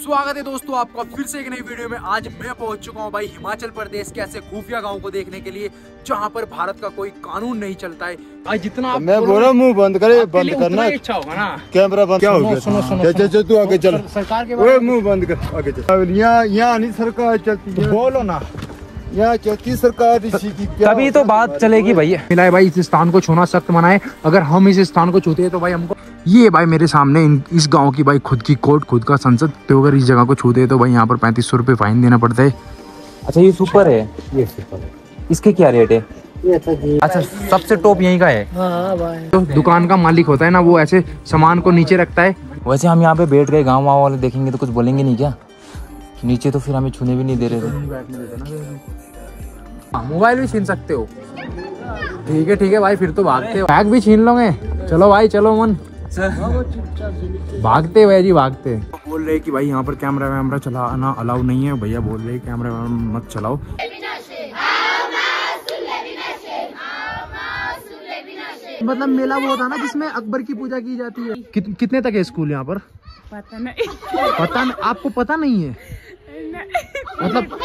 स्वागत है दोस्तों आपका फिर से एक नई वीडियो में। आज मैं पहुंच चुका हूं भाई हिमाचल प्रदेश के ऐसे खुफिया गांव को देखने के लिए जहां पर भारत का कोई कानून नहीं चलता है। आज जितना आप मैं बोल रहा मुंह बंद करे, बंद करना इच्छा होगा ना। कैमरा बंद। क्या हो गया? सुनो तू आगे चल। सरकार के ओए मुंह बंद कर, आगे चल। यहाँ नहीं सरकार चलती है, बोलो ना। यहाँ चलती सरकार इसी की। तभी तो बात चलेगी भैया। मिला भाई इस स्थान को छूना सख्त मना है। अगर हम इस स्थान को छूते हैं तो भाई हमको ये भाई मेरे सामने इस गांव की भाई खुद की कोर्ट, खुद का संसद। तो अगर इस जगह को छूते हैं तो भाई यहाँ पर 3500 रुपये फाइन देना पड़ता है। अच्छा ये सुपर है, ये सुपर है। इसके क्या रेट है? अच्छा सबसे टॉप यहीं का है। भाई तो दुकान का मालिक होता है ना, वो ऐसे सामान को नीचे रखता है। वैसे हम यहाँ पे बैठ गए, गाँव वाले देखेंगे तो कुछ बोलेंगे नहीं क्या? नीचे तो फिर हमें छूने भी नहीं दे रहे थे। मोबाइल भी छीन सकते हो। ठीक है भाई, फिर तो भागते हो। बैग भी छीन लोगे। चलो भाई चलो मन, भागते भैया जी भागते। बोल रहे कि भाई यहाँ पर कैमरा वैमरा चलाना अलाउ नहीं है। भैया बोल रहे कैमरा मत चलाओ। मतलब मेला वो था ना जिसमें अकबर की पूजा की जाती है। कितने तक है स्कूल यहाँ पर? पता नहीं। पता नहीं, आपको पता नहीं है? मतलब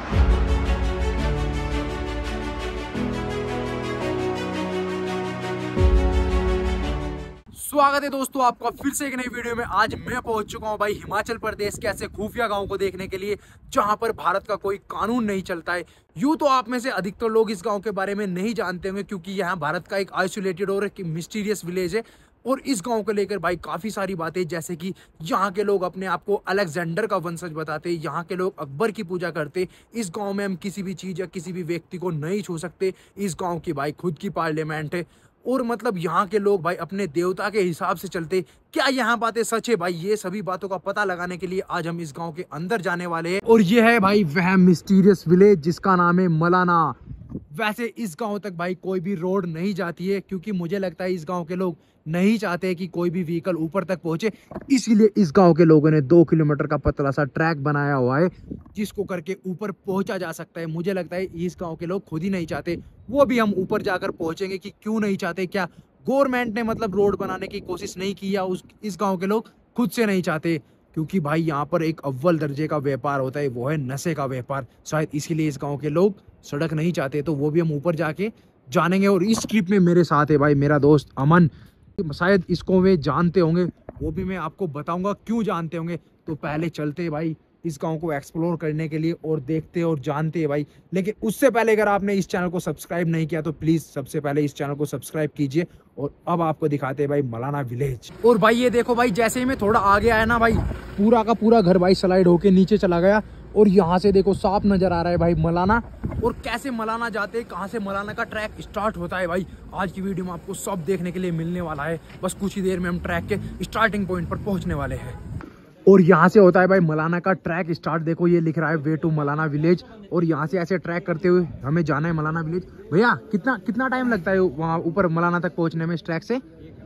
स्वागत है दोस्तों आपका फिर से एक नई वीडियो में। आज मैं पहुंच चुका हूं भाई हिमाचल प्रदेश के ऐसे खुफिया गांव को देखने के लिए जहां पर भारत का कोई कानून नहीं चलता है। यूं तो आप में से अधिकतर लोग इस गांव के बारे में नहीं जानते होंगे क्योंकि यहाँ भारत का एक आइसोलेटेड और एक मिस्टीरियस विलेज है। और इस गांव को लेकर भाई काफ़ी सारी बातें, जैसे कि यहाँ के लोग अपने आप को अलेक्जेंडर का वंशज बताते, यहाँ के लोग अकबर की पूजा करते। इस गांव में हम किसी भी चीज़ या किसी भी व्यक्ति को नहीं छू सकते। इस गांव की भाई खुद की पार्लियामेंट है और मतलब यहाँ के लोग भाई अपने देवता के हिसाब से चलते। क्या यहाँ बातें सच है भाई? ये सभी बातों का पता लगाने के लिए आज हम इस गांव के अंदर जाने वाले हैं। और ये है भाई वह मिस्टीरियस विलेज जिसका नाम है मलाना। वैसे इस गांव तक भाई कोई भी रोड नहीं जाती है क्योंकि मुझे लगता है इस गांव के लोग नहीं चाहते कि कोई भी व्हीकल ऊपर तक पहुंचे। इसीलिए इस गांव के लोगों ने 2 किलोमीटर का पतला सा ट्रैक बनाया हुआ है जिसको करके ऊपर पहुंचा जा सकता है। मुझे लगता है इस गांव के लोग खुद ही नहीं चाहते, वो भी हम ऊपर जाकर पहुंचेंगे कि क्यों नहीं चाहते। क्या गवर्नमेंट ने मतलब रोड बनाने की कोशिश नहीं की या इस गाँव के लोग खुद से नहीं चाहते? क्योंकि भाई यहाँ पर एक अव्वल दर्जे का व्यापार होता है, वो है नशे का व्यापार। शायद इसीलिए इस गांव के लोग सड़क नहीं चाहते। तो वो भी हम ऊपर जाके जानेंगे। और इस ट्रिप में मेरे साथ है भाई मेरा दोस्त अमन। शायद इसको वे जानते होंगे, वो भी मैं आपको बताऊंगा क्यों जानते होंगे। तो पहले चलते हैं भाई इस गांव को एक्सप्लोर करने के लिए और देखते और जानते हैं भाई। लेकिन उससे पहले अगर आपने इस चैनल को सब्सक्राइब नहीं किया तो प्लीज़ सबसे पहले इस चैनल को सब्सक्राइब कीजिए। और अब आपको दिखाते हैं भाई मलाना विलेज। और भाई ये देखो भाई, जैसे ही मैं थोड़ा आगे आया ना भाई, पूरा का पूरा घर भाई स्लाइड होके नीचे चला गया। और यहाँ से देखो साफ नजर आ रहा है भाई मलाना। और कैसे मलाना जाते हैं, कहाँ से मलाना का ट्रैक स्टार्ट होता है भाई, आज की वीडियो में आपको सब देखने के लिए मिलने वाला है। बस कुछ ही देर में हम ट्रैक के स्टार्टिंग पॉइंट पर पहुंचने वाले हैं। और यहाँ से होता है भाई मलाना का ट्रैक स्टार्ट। देखो ये लिख रहा है वे टू मलाना विलेज। और यहाँ से ऐसे ट्रैक करते हुए हमें जाना है मलाना विलेज। भैया कितना टाइम लगता है वहाँ ऊपर मलाना तक पहुँचने में? इस ट्रैक से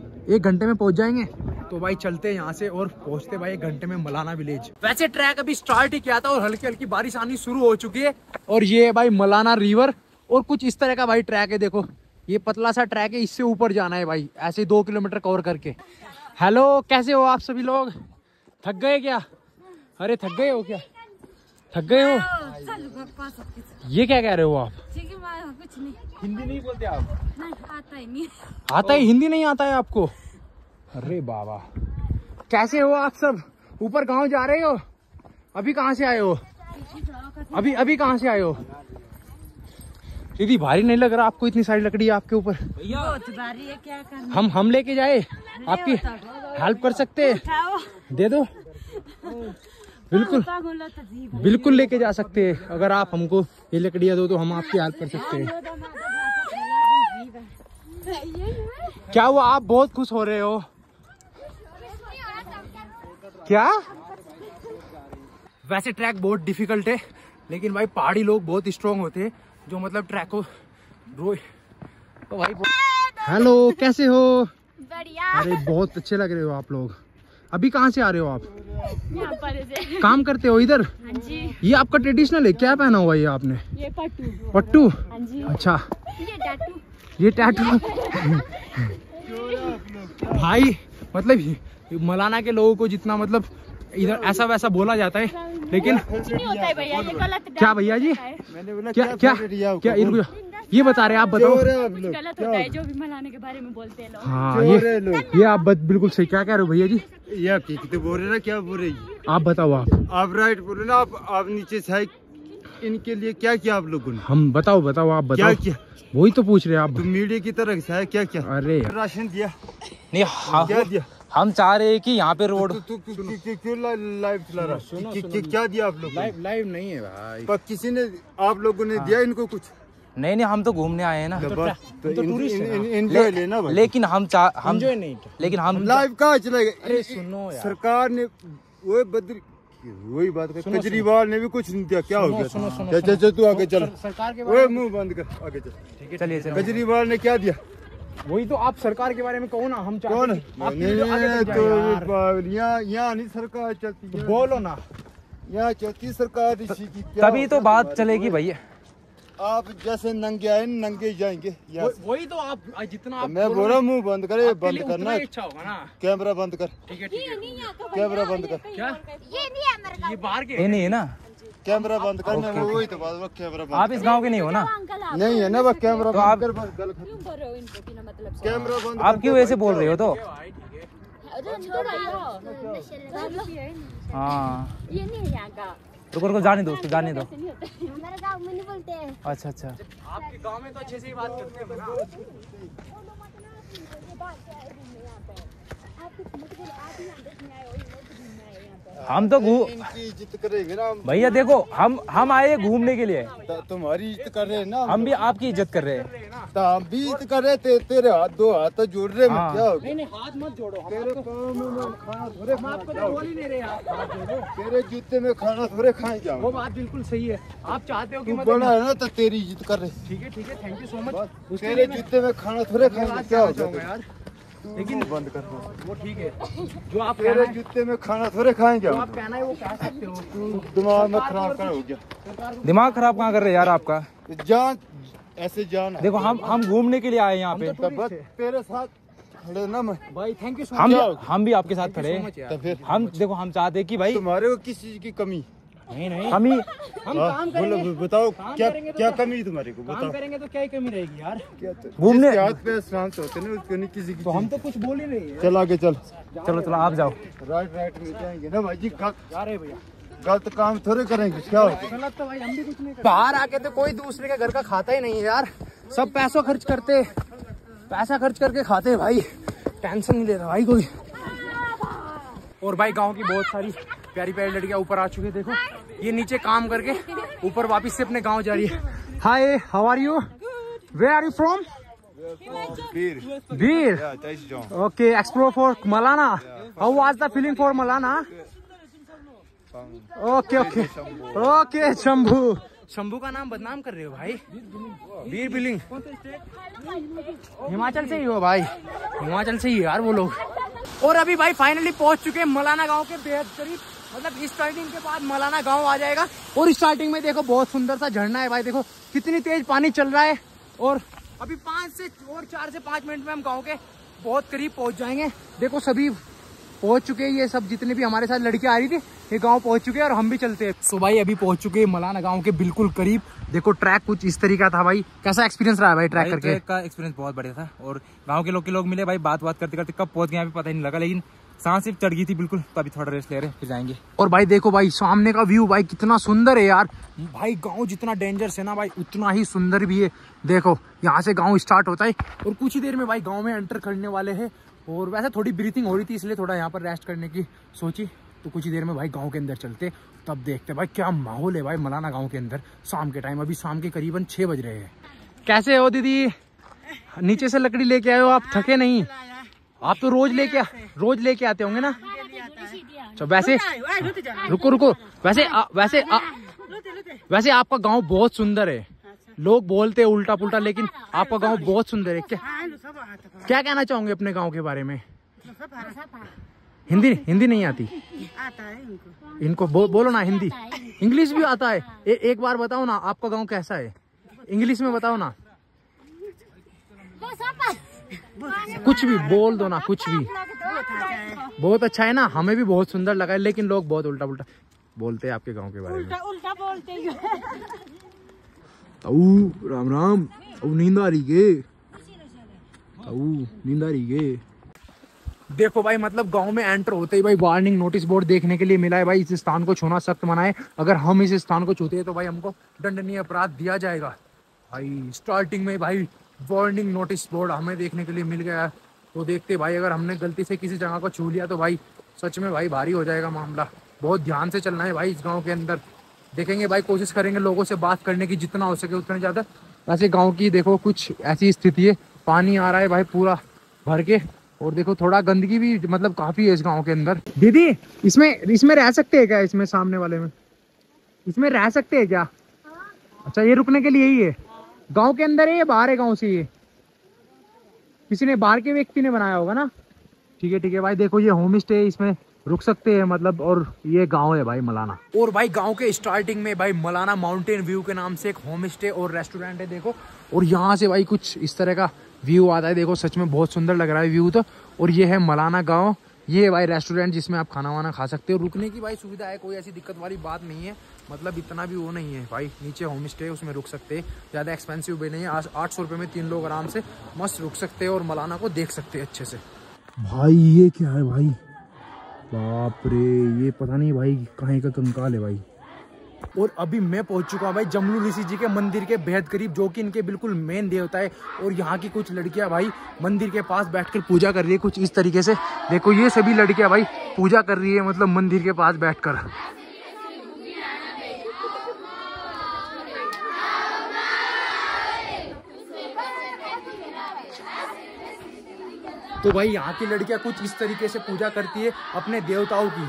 1 घंटे में पहुँच जाएंगे। तो भाई चलते हैं यहाँ से और पहुँचते भाई 1 घंटे में मलाना विलेज। वैसे ट्रैक अभी स्टार्ट ही किया था और हल्की हल्की बारिश आनी शुरू हो चुकी है। और ये है भाई मलाना रिवर और कुछ इस तरह का भाई ट्रैक है। देखो ये पतला सा ट्रैक है, इससे ऊपर जाना है भाई ऐसे 2 किलोमीटर कवर करके। हेलो, कैसे हो आप सभी लोग? थक गए क्या? अरे थक गए हो क्या? थक गए हो? ये क्या कह रहे हो आप? कुछ नहीं। हिंदी नहीं बोलते आप? नहीं, आता ही नहीं। आता है? हिंदी नहीं आता है आपको? अरे बाबा, कैसे हो आप सब? ऊपर गांव जा रहे हो? अभी कहाँ से आए हो? अभी कहाँ से आए हो? दीदी भारी नहीं लग रहा आपको? इतनी सारी लकड़ी है आपके ऊपर। बहुत भारी है, क्या करना? हम लेके जाए? आपकी हेल्प कर सकते? दे दो। बिल्कुल लेके जा सकते हैं। अगर आप हमको ये लकड़ियाँ दो तो हम आपकी हेल्प कर सकते हैं। क्या हुआ, आप बहुत खुश हो रहे हो क्या? वैसे ट्रैक बहुत डिफिकल्ट है लेकिन भाई पहाड़ी लोग बहुत स्ट्रॉन्ग होते हैं जो मतलब ट्रैक को रोए तो भाई। हेलो, कैसे हो? बढ़िया। अरे बहुत अच्छे लग रहे हो आप लोग। अभी कहाँ से आ रहे हो आप? यहाँ पर से। काम करते हो इधर? हाँ जी। ये आपका ट्रेडिशनल है? क्या पहना हुआ है ये आपने? ये पट्टू। पट्टू? हाँ जी। अच्छा, ये टैटू भाई मतलब मलाना के लोगों को जितना मतलब इधर ऐसा वैसा बोला जाता है, लेकिन कुछ नहीं होता है भैया, ये गलत क्या भैया जी, मैंने बोला क्या क्या क्या इनको ये बता रहे हैं, आप बताओ। कुछ गलत होता है जो भी मलाने के बारे में बोलते हैं लोग। हाँ ये आप बिल्कुल सही क्या कह रहे हो भैया जी, या तो बोल रहे ना, क्या बोल रही आप बताओ। आप राइट बोले ना, आप नीचे से इनके लिए क्या किया आप लोगों ने? हम बताओ आप बताओ क्या किया? वही तो पूछ रहे हैं आप। तो मीडिया की तरह से है क्या क्या? अरे राशन दिया नहीं क्या दिया? हम चाह रहे हैं कि यहाँ पे रोड तू क्यों लाइव चला रहा? क्या दिया आप लोग? लाइव नहीं है भाई, पर किसी ने आप लोगों ने दिया इनको कुछ? नहीं हम तो घूमने आए हैं ना, एंजॉय लेना भाई। लेकिन हम जो नहीं, लेकिन हम लाइव कहाँ चलेगा? अरे सुनो यार, सरकार ने वही बात कर, केजरीवाल ने भी कुछ नहीं दिया, क्या हो गया? चल तू आगे चल, सरकार के वो मुंह बंद कर, आगे चल। चलिए केजरीवाल ने क्या दिया? वही तो आप सरकार के बारे में कहो ना, हम कौन? नहीं यहाँ नहीं सरकार चलती है, बोलो ना, यहाँ चलती सरकार इसी की। क्या तभी तो बात चलेगी भैया। आप जैसे नंगे आए नंगे जाएंगे। वही तो आप जितना आप मैं बोल रहा हूँ मुंह बंद करे, बंद करना, इच्छा होगा ना। कैमरा बंद कर, ठीक है कैमरा बंद कर, क्या ये नहीं है मेरे ये बाहर के ये नहीं है ना, कैमरा बंद कर। मैं वही तो बात, कैमरा बंद। आप इस गांव के नहीं हो ना? अंकल आप नहीं है ना, बस कैमरा तो आप बंद कर, बस गल खत्म। क्यों बोल रहे हो इनको बिना मतलब से? कैमरा बंद आप क्यों ऐसे बोल रहे हो? तो अरे छोड़ो भैया, हाँ ये नहीं है यहाँ का। रुको जाने दो उसको, जाने दो। ऐसे नहीं होता है। हमारे गाँव में नहीं बोलते हैं। अच्छा आपके गांव में तो अच्छे से ही बात करते हैं ना। हम तो इनकी इज्जत करेंगे ना भैया देखो, हम आए घूमने के लिए, तुम्हारी इज्जत कर रहे हैं ना, हम भी आपकी इज्जत कर रहे हैं। तो हम भी इज्जत कर रहे हैं। तेरे हाथ दो हाथ तो जोड़ रहे हैं, हाँ। क्या हो गया? नहीं हाथ मत जोड़ो, तेरे काम में खाना थोड़े, हम आपको तो बोल ही नहीं रहे आप हाथ जोड़ो। तेरे जूते में खाना थोड़े खाए वो जाओ। बात बिल्कुल सही है, आप चाहते हो कि तू मतलब बड़ा है ना, तो तेरी इज्जत कर रहे। ठीक है थैंक यू सो मच। तेरे जूते में खाना थोड़े खाएंगे, क्या हो चाहूंगा गया? यार, लेकिन बंद कर, वो ठीक है, जो आप तेरे जूते में खाना थोड़े खाएंगे। जो आप कहना है वो कह सकते हो। दिमाग में खराब कर हो गया। दिमाग खराब कहाँ कर रहे हैं यार आपका? जान ऐसे जान है। देखो हम घूमने के लिए आए यहाँ पे, तो बस तेरे साथ खड़े ना मैं, भाई थैंक यू सो हम भी आपके साथ खड़े हैं। तो फिर हम देखो, हम चाहते हैं कि भाई तुम्हारे को किस चीज की कमी? नहीं कमी हम काम करेंगे, बताओ क्या करेंगे तो क्या कमी तुम्हारे को? काम बताओ करेंगे तो क्या ही कमी रहेगी यार। घूमने जिसके हाथ पे शांत होते हैं ना, उसको नहीं किसी की। तो हम तो कुछ बोल ही नहीं है। चल आगे चल, चलो आप जाओ। राइट में जाएंगे ना भाई जी। जा रहे भैया, गलत काम थोड़े करेंगे, क्या हो? गलत तो भाई हम भी कुछ नहीं करते। बाहर आके तो कोई दूसरे के घर का खाता ही नहीं है यार, सब पैसा खर्च करके खाते भाई, टेंशन नहीं ले रहा भाई कोई। और भाई गांव की बहुत सारी प्यारी प्यारी लड़कियां ऊपर आ चुकी है, देखो ये नीचे काम करके ऊपर वापस से अपने गांव जा रही है। Hi, how are you? Where are you from? Beer. Okay, explore for Malana. How was the feeling for Malana? Okay, Shambhu का नाम बदनाम कर रहे हो भाई। बीर बिलिंग हिमाचल से ही हो भाई, हिमाचल से ही यार वो लोग। और अभी भाई फाइनली पहुंच चुके हैं मलाना गांव के बेहद करीब, मतलब स्टार्टिंग के बाद मलाना गांव आ जाएगा। और स्टार्टिंग में देखो बहुत सुंदर सा झरना है भाई, देखो कितनी तेज पानी चल रहा है। और अभी 4 से 5 मिनट में हम गांव के बहुत करीब पहुंच जाएंगे। देखो सभी पहुंच चुके हैं, ये सब जितने भी हमारे साथ लड़कियां आ रही थी ये गांव पहुंच चुके हैं और हम भी चलते हैं। सो भाई अभी पहुंच चुके हैं मलाना गांव के बिल्कुल करीब। देखो ट्रैक कुछ इस तरीका था भाई, कैसा एक्सपीरियंस रहा भाई ट्रैक करके? ट्रैक का एक्सपीरियंस बहुत बढ़िया था, और गांव के लोग मिले भाई, बात करते करते कब पहुंच गए यहाँ पे पता ही नहीं लगा, लेकिन सांस सिर्फ चढ़ गई थी बिल्कुल। तो अभी थोड़ा रेस्ट ले रहे हैं, फिर जाएंगे। और भाई देखो भाई सामने का व्यू भाई कितना सुंदर है यार। भाई गांव जितना डेंजरस है ना भाई, उतना ही सुंदर भी है। देखो यहाँ से गांव स्टार्ट होता है और कुछ ही देर में भाई गांव में एंटर करने वाले हैं। और वैसे थोड़ी ब्रीथिंग हो रही थी इसलिए थोड़ा यहाँ पर रेस्ट करने की सोची, तो कुछ ही देर में भाई गांव के अंदर चलते, तब देखते भाई क्या माहौल है भाई मलाना गांव के अंदर शाम के टाइम। अभी शाम के करीबन 6 बज रहे हैं। कैसे हो दीदी? नीचे से लकड़ी लेके आए हो आप, थके नहीं? आप तो रोज लेके आते होंगे ना? तो वैसे रुको वैसे आपका गांव बहुत सुंदर है। लोग बोलते हैं उल्टा पुल्टा, लेकिन आपका गांव बहुत सुंदर है। क्या कहना चाहोगे अपने गांव के बारे में? हिंदी नहीं आती इनको? बोलो ना हिंदी, इंग्लिश भी आता है। एक बार बताओ ना आपका गांव कैसा है, इंग्लिश में बताओ ना। कुछ भी बोल दो ना, कुछ भी। बहुत अच्छा है ना, हमें भी बहुत सुंदर लगा है, लेकिन लोग बहुत उल्टा पुल्टा बोलते हैं आपके गांव के बारे में। उल्टा बोलते हैं। राम राम। नींद आ रही गे, नींद आ रही गे। देखो भाई, मतलब गांव में एंटर होते ही भाई वार्निंग नोटिस बोर्ड देखने के लिए मिला है भाई, इस स्थान को छूना सख्त मना है। अगर हम इस स्थान को छूते हैं तो भाई हमको दंडनीय अपराध दिया जाएगा। भाई स्टार्टिंग में भाई वार्निंग नोटिस बोर्ड हमें देखने के लिए मिल गया है, तो देखते भाई अगर हमने गलती से किसी जगह को छू लिया तो भाई सच में भाई भारी हो जाएगा मामला। बहुत ध्यान से चलना है भाई इस गाँव के अंदर। देखेंगे भाई, कोशिश करेंगे लोगों से बात करने की जितना हो सके उतना ज़्यादा। वैसे गाँव की देखो कुछ ऐसी स्थिति है, पानी आ रहा है भाई पूरा भर के, और देखो थोड़ा गंदगी भी मतलब काफी है इस गांव के अंदर। दीदी इसमें रह सकते हैं क्या? इसमें सामने वाले में इसमें रह सकते हैं क्या? अच्छा, ये रुकने के लिए ही है? गांव के अंदर है या बाहर है गांव से? ये किसी ने बाहर के व्यक्ति ने बनाया होगा ना। ठीक है भाई, देखो ये होम स्टे है, इसमें रुक सकते हैं मतलब। और ये गांव है भाई मलाना। और भाई गांव के स्टार्टिंग में भाई मलाना माउंटेन व्यू के नाम से एक होम स्टे और रेस्टोरेंट है देखो। और यहाँ से भाई कुछ इस तरह का व्यू आता है, देखो सच में बहुत सुंदर लग रहा है व्यू तो। और ये है मलाना गांव, ये भाई रेस्टोरेंट जिसमें आप खाना वाना खा सकते हो। रुकने की भाई सुविधा है, कोई ऐसी दिक्कत वाली बात नहीं है, मतलब इतना भी वो नहीं है भाई। नीचे होम स्टे है, उसमें रुक सकते हैं, ज़्यादा एक्सपेंसिव भी नहीं है। 800 रुपये में 3 लोग आराम से मस्त रुक सकते हैं और मलाना को देख सकते हैं अच्छे से। भाई ये क्या है भाई? बाप रे, ये पता नहीं भाई कहीं का कंकाल है भाई। और अभी मैं पहुंच चुका हूँ भाई जमलू ऋषि जी के मंदिर के बेहद करीब, जो कि इनके बिल्कुल मेन देवता है। और यहाँ की कुछ लड़कियां भाई मंदिर के पास बैठकर पूजा कर रही है कुछ इस तरीके से। देखो ये सभी लड़कियां भाई पूजा कर रही है, मतलब मंदिर के पास बैठकर। तो भाई यहाँ की लड़कियां कुछ इस तरीके से पूजा करती है अपने देवताओं की।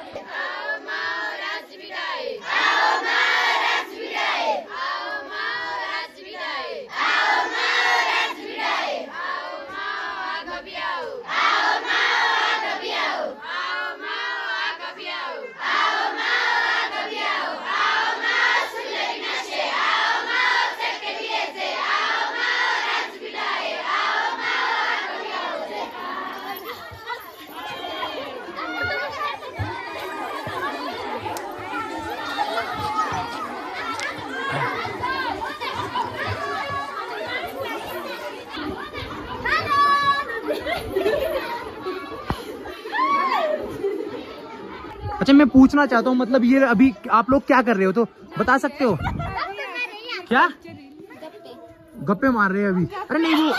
अच्छा, मैं पूछना चाहता हूँ मतलब ये अभी आप लोग क्या कर रहे हो, तो बता सकते हो क्या? गप्पे मार रहे हैं अभी? अरे नहीं,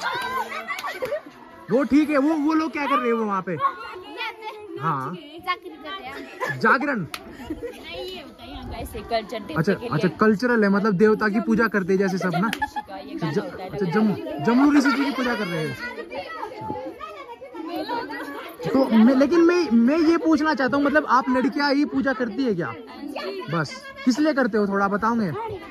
वो ठीक है, वो लोग क्या कर रहे हो वहाँ पे? हाँ, जागरण। अच्छा कल्चरल है, मतलब देवता की पूजा करते हैं जैसे सब ना। अच्छा, जमलू ऋषि जी की पूजा कर रहे हैं। तो लेकिन मैं ये पूछना चाहता हूँ, मतलब आप लड़कियां ही पूजा करती है क्या? बस किस लिए करते हो, थोड़ा बताओगे?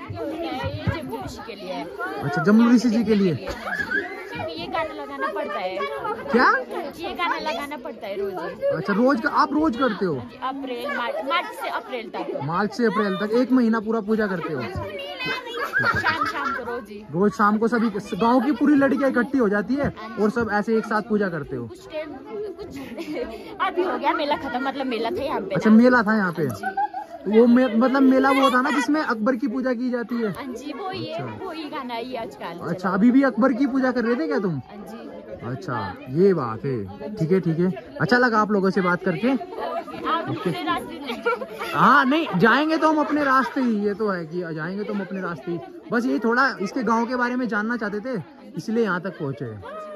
अच्छा, जमलू ऋषि जी के लिए। ये गाना लगाना पड़ता है। क्या? ये गाना लगाना पड़ता है रोज। अच्छा, रोज का आप रोज करते हो? अप्रैल मार्च से अप्रैल तक। मार्च से अप्रैल तक 1 महीना पूरा पूजा करते हो? शाम को रोज शाम को सभी गांव की पूरी लड़कियां इकट्ठी हो जाती है और सब ऐसे एक साथ पूजा करते हो? कुछ अभी हो गया मेला खत्म, मतलब मेला था यहाँ पे। अच्छा, मेला था यहाँ पे। वो मतलब मेला वो था ना जिसमें अकबर की पूजा की जाती है? जी, वो ही गाना है आजकल। अच्छा, अभी भी अकबर की पूजा कर रहे थे क्या तुम? जी। अच्छा, ये बात है, ठीक है। अच्छा लगा आप लोगों से बात करके। हाँ, नहीं जाएंगे तो हम अपने रास्ते ही, ये तो है कि जाएंगे तो हम अपने रास्ते ही। बस ये थोड़ा इसके गांव के बारे में जानना चाहते थे, इसलिए यहाँ तक पहुँचे।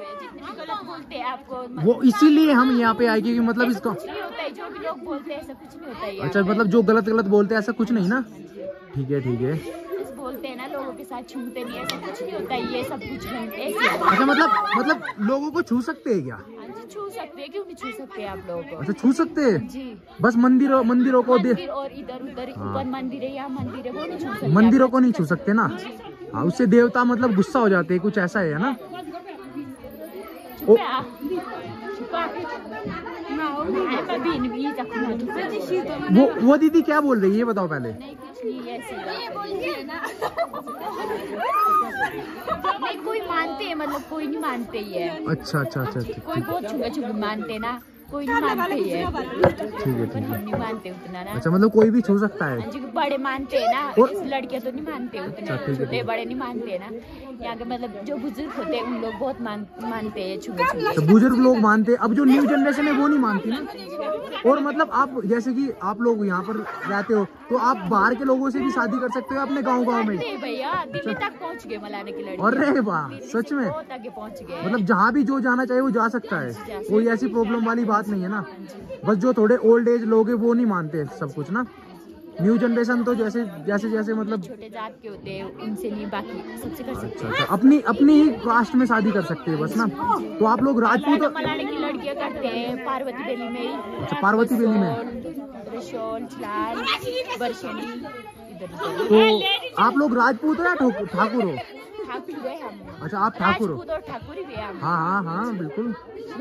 वो इसीलिए हम यहाँ पे आए, क्योंकि मतलब इसका जो भी लोग बोलते हैं ऐसा कुछ नहीं होता है। अच्छा, मतलब जो गलत बोलते हैं ऐसा कुछ नहीं ना? ठीक है। बोलते हैं ना लोगों के साथ छूते नहीं, ऐसा कुछ नहीं होता है, ये सब कुछ नहीं। अच्छा, मतलब लोगों को छू सकते हैं क्या? छू सकते हैं, क्यों नहीं छू सकते आप लोगों को? अच्छा, छू सकते हैं जी। बस मंदिरों को और इधर उधर ऊपर मंदिर है, यहाँ मंदिर है, वो नहीं छू सकते। मंदिरों को नहीं छू सकते ना? हाँ, उससे देवता मतलब गुस्सा हो जाते हैं, कुछ ऐसा है ना? वो दीदी क्या बोल रही है, ये बताओ पहले। कुछ नहीं है ऐसी नहीं, कोई मानते हैं, मतलब कोई नहीं मानते ही है। अच्छा अच्छा अच्छा कोई बहुत छुआ छुआ मानते ना, कोई नहीं मानते ही है। ठीक है ठीक है। नहीं मानते उतना ना। अच्छा मतलब कोई भी छू सकता है। हाँ जी, बड़े मानते हैं ना, और- इस लड़कियां तो नहीं मानते उतना, छोटे बड़े नहीं मानते ना। यहाँ के मतलब जो बुजुर्ग होते हैं उन लोग बहुत मानते हैं छुए छुए। तो बुजुर्ग लोग मानते हैं, अब जो न्यू जनरेशन है वो नहीं मानती ना। और मतलब आप जैसे कि आप लोग यहाँ पर रहते हो तो आप बाहर के लोगों से भी शादी कर सकते हो अपने गाँव में। नहीं भैया, दिल्ली तक पहुँच गए मलाने की लड़की। अरे वाह, सच में? बहुत आगे पहुँच गए। मतलब जहाँ भी जो जाना चाहे वो जा सकता है, कोई ऐसी प्रॉब्लम वाली बात नहीं है ना। बस जो थोड़े ओल्ड एज लोग हैं वो नहीं मानते सब कुछ ना। न्यू जनरेशन तो जैसे जैसे जैसे मतलब छोटे जात के होते हैं उनसे नहीं, बाकी सबसे कर सकते अच्छा अच्छा अपनी अपनी ही कास्ट में शादी कर सकते हैं बस ना। तो आप लोग राजपूत हैं। मलाने की लड़कियां करते हैं पार्वती वैली में ही। अच्छा, पार्वती वैली में। रशोल, चिलाल, बरशनी, इधर तो आप लोग राजपूत हो या ठाकुर हो? ठाकुर है हम। अच्छा आप ठाकुर हो। राजपूत और ठाकुर ही है हम। हाँ हाँ हाँ बिल्कुल।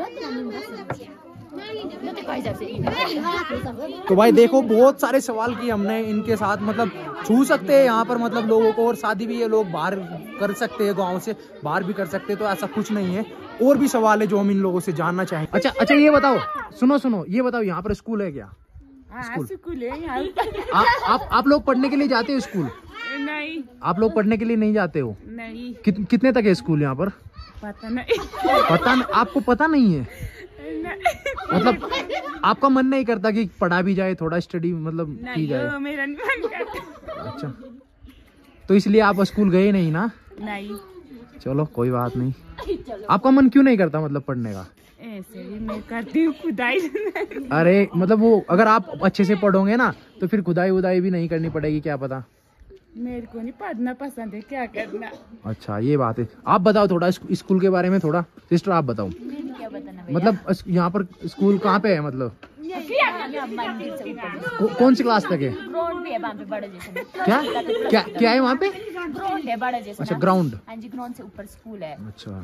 तो भाई देखो बहुत सारे सवाल किए हमने इनके साथ, मतलब छू सकते हैं यहाँ पर मतलब लोगों को, और शादी भी ये लोग बाहर कर सकते हैं, गांव से बाहर भी कर सकते हैं, तो ऐसा कुछ नहीं है। और भी सवाल है जो हम इन लोगों से जानना चाहें। अच्छा अच्छा ये बताओ, सुनो ये बताओ, यहाँ पर स्कूल है क्या? स्कूल है यहाँ। आप लोग पढ़ने के लिए जाते हो स्कूल? नहीं, आप लोग पढ़ने के लिए नहीं जाते हो? नहीं, कितने तक है स्कूल यहाँ पर? पता नहीं। पता आपको पता नहीं है? मतलब आपका मन नहीं करता कि पढ़ा भी जाए, थोड़ा स्टडी मतलब की जाए? मेरा नहीं मन करता। अच्छा, तो इसलिए आप स्कूल गए नहीं ना? नहीं। चलो कोई बात नहीं। आपका मन क्यों नहीं करता मतलब पढ़ने का? ऐसे ही मैं करती हूँ खुदाई। अरे मतलब वो अगर आप अच्छे से पढ़ोगे ना तो फिर खुदाई उदाई भी नहीं करनी पड़ेगी, क्या पता। मेरे को नहीं पढ़ना पसंद है, क्या करना। अच्छा ये बात है। आप बताओ थोड़ा स्कूल के बारे में, थोड़ा सिस्टर आप बताओ। क्या बताना मतलब यहाँ पर स्कूल कहाँ पे है, मतलब मंदिर से ऊपर कौन सी क्लास तक है? ग्राउंड भी है वहाँ पे बड़ा जैसा। क्या क्या क्या है वहाँ पे? ग्राउंड है बड़ा जैसा। अच्छा ग्राउंड। हाँ जी, ग्राउंड से ऊपर स्कूल है। अच्छा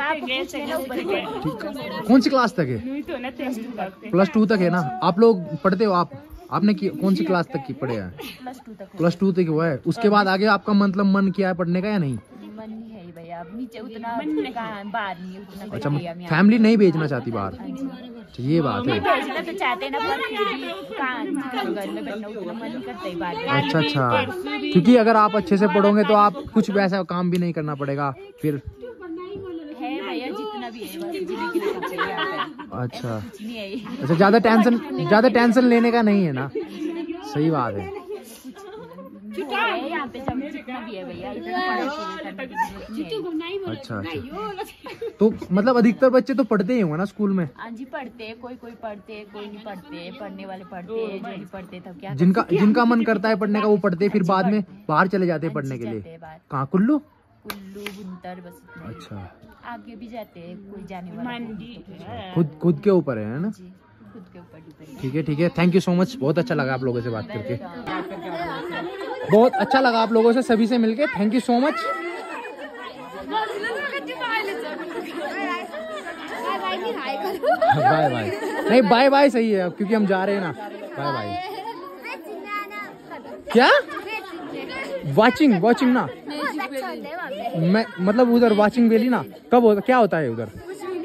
ऊपर कौन सी क्लास तक है? +2 तक है ना। आप लोग पढ़ते हो? आपने कौन सी क्लास तक की पढ़े हैं? +2 तक हुआ है। उसके बाद आगे आपका मतलब मन किया है पढ़ने का या नहीं? मन नहीं है भैया, अब नीचे उतना बाहर नहीं उतना। अच्छा फैमिली नहीं भेजना चाहती बाहर? अच्छा ये बात है। भेजना तो चाहते हैं ना, पर फिर भी कहाँ घर में बैठना उतना मन नहीं करता ही बाहर। अच्छा अच्छा, क्योंकि अगर आप अच्छे से पढ़ोगे तो आप कुछ वैसा काम भी नहीं करना पड़ेगा फिर। है भैया जितना भी है, बस जीने के लिए सब चाहिए यहाँ पे। अच्छा कुछ नहीं है ये। अच्छा, ज्यादा टेंशन लेने का नहीं है ना। सही बात है। यहाँ पे सब जितना भी है भैया, इतना पढ़ाई करने की जरूरत नहीं है। अच्छा अच्छा, तो मतलब अधिकतर बच्चे तो पढ़ते ही होंगे ना स्कूल में? हाँ जी पढ़ते हैं, कोई पढ़ते हैं, कोई नहीं पढ़ते। पढ़ने वाले पढ़ते हैं, जो नहीं पढ़ते तब क्या। जिनका मन करता है पढ़ने का वो पढ़ते हैं, फिर बाद में बाहर चले जाते हैं पढ़ने के लिए। कहाँ? कुल्लू बुनतर बस। अच्छा, आगे भी जाते हैं, कोई जाने वाला खुद के ऊपर है ना। खुद के ऊपर डिपेंड। ठीक है, थैंक यू सो मच। बहुत अच्छा लगा आप लोगों से बात करके, बहुत अच्छा लगा आप लोगों से सभी से मिलके। Thank you so much. Bye bye. नहीं बाय बाय सही है अब, क्योंकि हम जा रहे हैं ना। Bye bye. क्या वाचिंग ना? मैं मतलब उधर वाचिंग वैली ना, कब होता, क्या होता है उधर?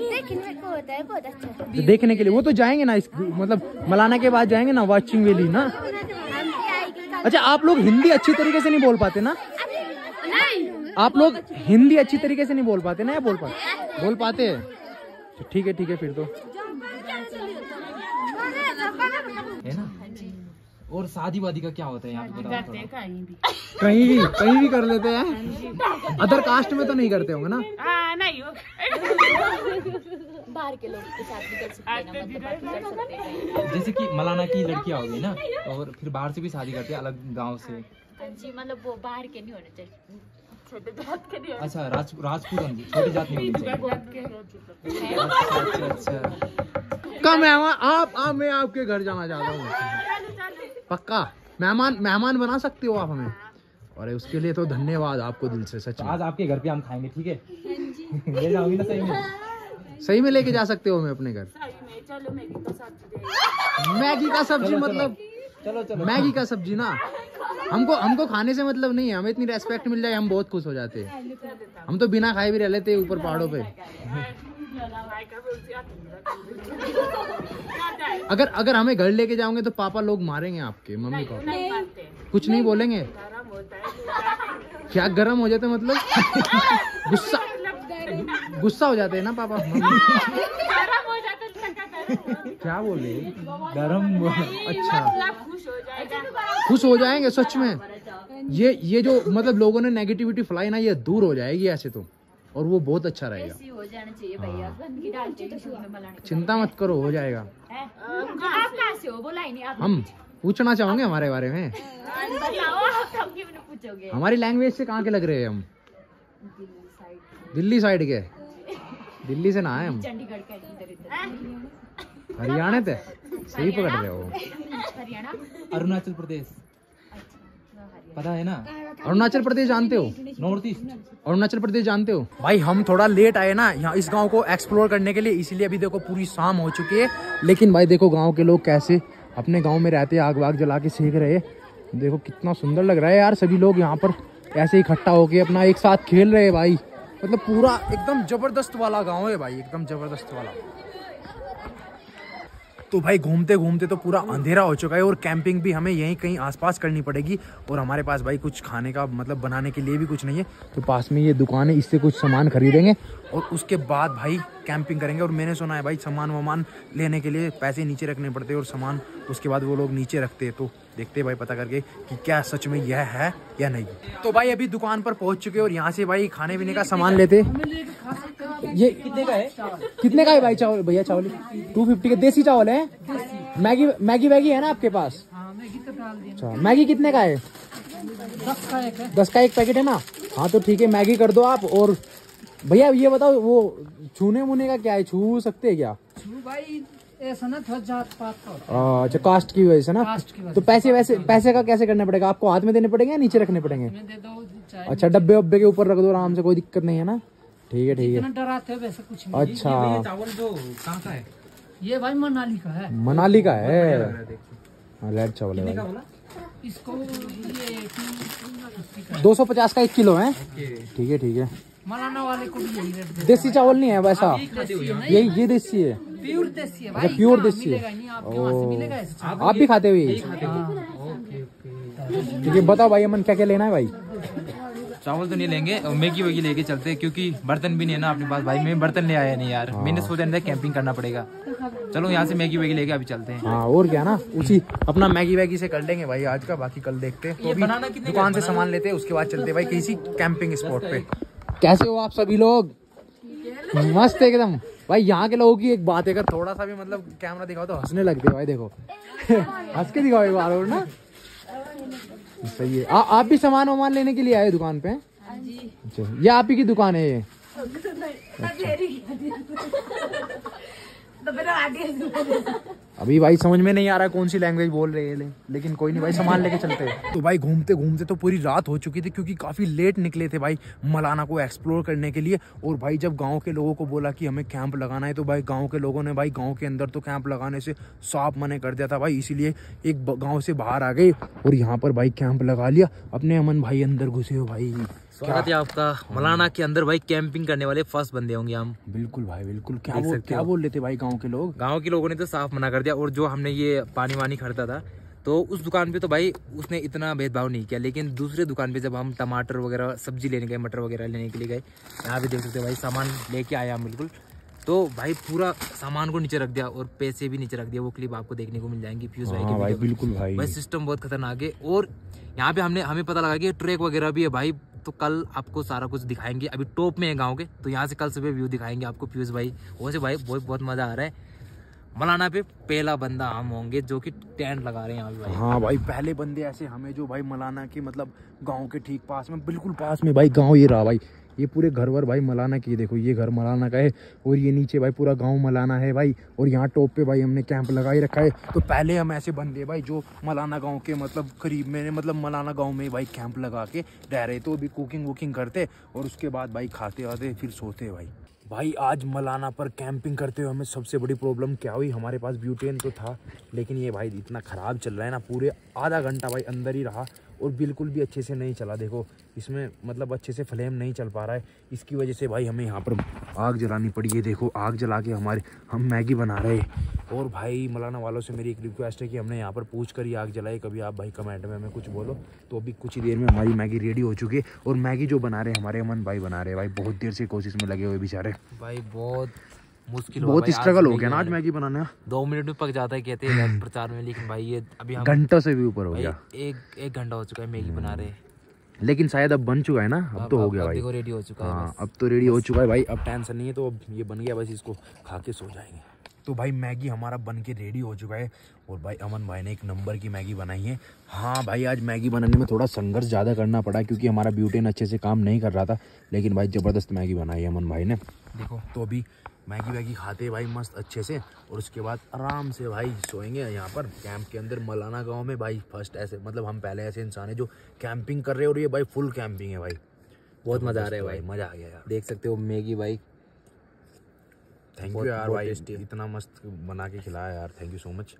देखने के लिए वो तो जाएंगे ना, मतलब मलाना के बाद जाएंगे ना वाचिंग वैली ना। अच्छा आप लोग हिंदी अच्छी तरीके से नहीं बोल पाते ना? आप लोग हिंदी अच्छी तरीके से नहीं बोल पाते ना, या बोल पाते हैं? ठीक है फिर तो है ना। और शादी वादी का क्या होता है यहाँ पे? कहीं भी कर लेते हैं। अदर कास्ट में तो नहीं करते होंगे ना? नहीं हो। बाहर के लोग के साथ भी कर सकते हैं ना, मतलब बाकी कर सकते हैं। जैसे कि मलाना की लड़कियां हो गई ना, और फिर बाहर से भी शादी करते हैं अलग गांव से। जी मतलब वो बाहर के नहीं होने चाहिए, छोटे जात के नहीं। अच्छा राजपूत छोटी जात नहीं होनी चाहिए। अच्छा कम मैं आपके घर जाना चाहता हूँ। पक्का मेहमान बना सकते हो आप हमें? अरे उसके लिए तो धन्यवाद आपको दिल से, सच में। आज आपके घर पे हम खाएंगे, ठीक है? ले जाओगी ना? सही में लेके जा सकते हो हमें अपने घर? मैगी का सब्जी मतलब चलो मैगी का सब्जी ना? हमको खाने से मतलब नहीं है, हमें इतनी रेस्पेक्ट मिल जाए हम बहुत खुश हो जाते हैं। हम तो बिना खाए भी रह लेते ऊपर पहाड़ों पे। अगर हमें घर लेके जाओगे तो पापा लोग मारेंगे, आपके मम्मी पापा कुछ नहीं बोलेंगे? क्या गरम हो जाते मतलब? गुस्सा हो जाते हैं ना पापा क्या बोले? गरम? अच्छा, खुश हो जाएंगे सच में। ये जो मतलब लोगों ने नेगेटिविटी फैलाई ना, ये दूर हो जाएगी ऐसे तो, और वो बहुत अच्छा रहेगा। हो जाना चाहिए भैया, गंदगी डालते तो शुरू में मलाने। चिंता मत करो, हो जाएगा। आप कहाँ से हो? बोला ही नहीं आप। हम पूछना चाहोगे हमारे बारे में? बताओ आप क्यों नहीं पूछोगे? हमारी लैंग्वेज से कहाँ के लग रहे हैं हम? दिल्ली साइड के? दिल्ली से ना है हम, चंडीगढ़ का इधर हरियाणा थे। सही पकड़ रहे हो। हरियाणा, अरुणाचल प्रदेश, पता है ना? अरुणाचल प्रदेश जानते हो? नॉर्थ ईस्ट अरुणाचल प्रदेश जानते हो? भाई हम थोड़ा लेट आए ना यहाँ इस गांव को एक्सप्लोर करने के लिए, इसीलिए अभी देखो पूरी शाम हो चुकी है। लेकिन भाई देखो गांव के लोग कैसे अपने गांव में रहते, आग वाग जला के सेक रहे। देखो कितना सुंदर लग रहा है यार। सभी लोग यहाँ पर ऐसे इकट्ठा होके अपना एक साथ खेल रहे हैं भाई। मतलब पूरा एकदम जबरदस्त वाला गाँव है भाई, एकदम जबरदस्त वाला। तो भाई घूमते घूमते तो पूरा अंधेरा हो चुका है और कैंपिंग भी हमें यहीं कहीं आसपास करनी पड़ेगी। और हमारे पास भाई कुछ खाने का मतलब बनाने के लिए भी कुछ नहीं है, तो पास में ये दुकान है, इससे कुछ सामान खरीदेंगे और उसके बाद भाई कैंपिंग करेंगे। और मैंने सुना है भाई सामान वामान लेने के लिए पैसे नीचे रखने पड़ते हैं और सामान उसके बाद वो लोग नीचे रखते हैं। तो देखते हैं भाई पता करके कि क्या सच में यह है या नहीं। तो भाई अभी दुकान पर पहुंच चुके और यहाँ से भाई खाने पीने का सामान लेते। ये कितने का है? कितने का है भाई चावल? भैया चावल 250 के देसी चावल है। मैगी वैगी है ना आपके पास? अच्छा, मैगी कितने का है? 10 का एक पैकेट है ना? हाँ तो ठीक है, मैगी कर दो आप। और भैया ये बताओ वो छूने मुने का क्या है, छू सकते हैं क्या? भाई ऐसा ना थोड़ा जात पात का। अच्छा, कास्ट की वजह से ना। तो पैसे का कैसे करना पड़ेगा? आपको हाथ में देने पड़ेंगे या नीचे रखने पड़ेंगे? दे दो। अच्छा, डब्बे वब्बे के ऊपर रख दो आराम से, कोई दिक्कत नहीं है ना? ठीक है ठीक है। डराते हो वैसे कुछ नहीं। अच्छा, चावल जो कहाँ का है? ये भाई मनाली का है। मनाली का है? रेड चावल है भाई। इसको ये 250 का 1 किलो है। ठीक है ठीक है। मलाना वाले को भी यही रेट दे। देसी चावल नहीं है वैसा? ये देसी है? प्योर देसी है भाई। अच्छा, प्योर देसी है। आपके वहाँ से मिलेगा ऐसे चावल। आप भी खाते हुए? ठीक है, बताओ भाई अमन क्या क्या लेना है भाई? चावल तो नहीं लेंगे और मैगी वैगी लेके चलते हैं, क्योंकि बर्तन भी नहीं है ना अपने पास भाई। मैं बर्तन ले आया नहीं यार। मैंने सोचा नहीं था कैंपिंग करना पड़ेगा। चलो यहाँ से मैगी वैगी लेके अभी चलते हैं। हाँ और क्या ना, उसी अपना मैगी वैगी से कर लेंगे भाई आज का, बाकी कल देखते हैं। तो अभी दुकान से सामान लेते हैं, उसके बाद चलते हैं भाई किसी कैंपिंग स्पॉट पे। कैसे हो आप सभी लोग? मस्त एकदम भाई। यहाँ के लोगों की एक बात है, अगर थोड़ा सा भी मतलब कैमरा दिखाओ तो हंसने लगते हैं भाई। देखो हंस के दिखाओ एक बार और ना। सही है। आप भी सामान वामान लेने के लिए आए दुकान पे? अच्छा, ये आप ही की दुकान है ये? अभी भाई समझ में नहीं आ रहा कौन सी लैंग्वेज बोल रहे हैं, लेकिन कोई नहीं भाई, सामान लेके चलते हैं। तो भाई घूमते घूमते तो पूरी रात हो चुकी थी, क्योंकि काफी लेट निकले थे भाई मलाना को एक्सप्लोर करने के लिए। और भाई जब गांव के लोगों को बोला कि हमें कैंप लगाना है, तो भाई गांव के लोगों ने भाई गांव के अंदर तो कैंप लगाने से साफ मना कर दिया था भाई। इसीलिए एक गाँव से बाहर आ गए और यहाँ पर भाई कैंप लगा लिया। अपने अमन भाई अंदर घुसे हो भाई। स्वागत है आपका मलाना के अंदर भाई। कैंपिंग करने वाले फर्स्ट बंदे होंगे हम। बिल्कुल भाई बिल्कुल। क्या बोल रहे थे भाई गांव के लोग? गांव के लोगों ने तो साफ मना कर दिया। और जो हमने ये पानी वानी खरीदा था, तो उस दुकान पे तो भाई उसने इतना भेदभाव नहीं किया। लेकिन दूसरे दुकान पे जब हम टमाटर वगैरह सब्जी लेने गए, मटर वगैरह लेने के लिए गए, यहाँ पे देख सकते हैं भाई सामान लेके आया हम बिल्कुल। तो भाई पूरा सामान को नीचे रख दिया और पैसे भी नीचे रख दिया। वो क्लिप आपको देखने को मिल जाएंगी फ्यूज भाई के। भाई बिल्कुल भाई सिस्टम बहुत खतरनाक है। और यहाँ पे हमें पता लगा कि ट्रैक वगैरह भी है भाई। तो कल आपको सारा कुछ दिखाएंगे। अभी टॉप में है गांव के, तो यहाँ से कल सुबह व्यू दिखाएंगे आपको फ्यूज भाई। वैसे भाई बहुत मजा आ रहा है। मलाना पे पहला बंदा हम होंगे जो कि टेंट लगा रहे हैं यहाँ पे भाई। हाँ भाई, पहले बंदे ऐसे हमें जो भाई मलाना के मतलब गांव के ठीक पास में, बिल्कुल पास में भाई गांव ये रहा भाई। ये पूरे घर वर भाई मलाना की, देखो ये घर मलाना का है और ये नीचे भाई पूरा गांव मलाना है भाई। और यहाँ टॉप पे भाई हमने कैंप लगा ही रखा है। तो पहले हम ऐसे बंदे भाई जो मलाना गांव के मतलब करीब में, मतलब मलाना गांव में भाई कैंप लगा के रह रहे। तो अभी कुकिंग वुकिंग करते और उसके बाद भाई खाते आते फिर सोते भाई। भाई आज मलाना पर कैंपिंग करते हुए हमें सबसे बड़ी प्रॉब्लम क्या हुई, हमारे पास ब्यूटेन तो था, लेकिन ये भाई इतना ख़राब चल रहा है ना, पूरे आधा घंटा भाई अंदर ही रहा और बिल्कुल भी अच्छे से नहीं चला। देखो इसमें मतलब अच्छे से फ्लेम नहीं चल पा रहा है, इसकी वजह से भाई हमें यहाँ पर आग जलानी पड़ी है। देखो आग जला के हम मैगी बना रहे हैं। और भाई मलाना वालों से मेरी एक रिक्वेस्ट है कि हमने यहाँ पर पूछ कर ही आग जलाई। कभी आप भाई कमेंट में हमें कुछ बोलो। तो अभी कुछ ही देर में हमारी मैगी रेडी हो चुकी है। और मैगी जो बना रहे हैं हमारे अमन भाई बना रहे हैं भाई, बहुत देर से कोशिश में लगे हुए बेचारे भाई बहुत मुश्किल बहुत स्ट्रगल हो गया ना आज मैगी बनाने। 2 मिनट में पक जाता है कहते हैं प्रचार में, लेकिन भाई ये अभी हम घंटों से भी ऊपर हो गया। एक घंटा हो चुका है मैगी बना रहे, लेकिन शायद अब बन चुका है ना, अब तो हो गया भाई। देखो रेडी हो चुका है। हाँ अब तो रेडी हो चुका है भाई, अब टेंशन नहीं है। तो अब ये बन गया, बस इसको खा के सो जाएंगे। तो भाई मैगी हमारा बन के रेडी हो चुका है। और भाई अमन भाई ने एक नंबर की मैगी बनाई है। हाँ भाई आज मैगी बनाने में थोड़ा संघर्ष ज़्यादा करना पड़ा क्योंकि हमारा ब्यूटेन अच्छे से काम नहीं कर रहा था, लेकिन भाई ज़बरदस्त मैगी बनाई है अमन भाई ने। देखो तो अभी मैगी वैगी खाते भाई मस्त अच्छे से, और उसके बाद आराम से भाई सोएंगे यहाँ पर कैंप के अंदर मलाना गांव में। भाई फर्स्ट ऐसे मतलब हम पहले ऐसे इंसान है जो कैंपिंग कर रहे हैं, और ये भाई फुल कैंपिंग है भाई, बहुत मज़ा आ रहा है भाई, मज़ा आ गया यार। देख सकते हो मैगी भाई। थैंक यू यार भाई, इतना मस्त बना के खिलाया यार, थैंक यू सो मच।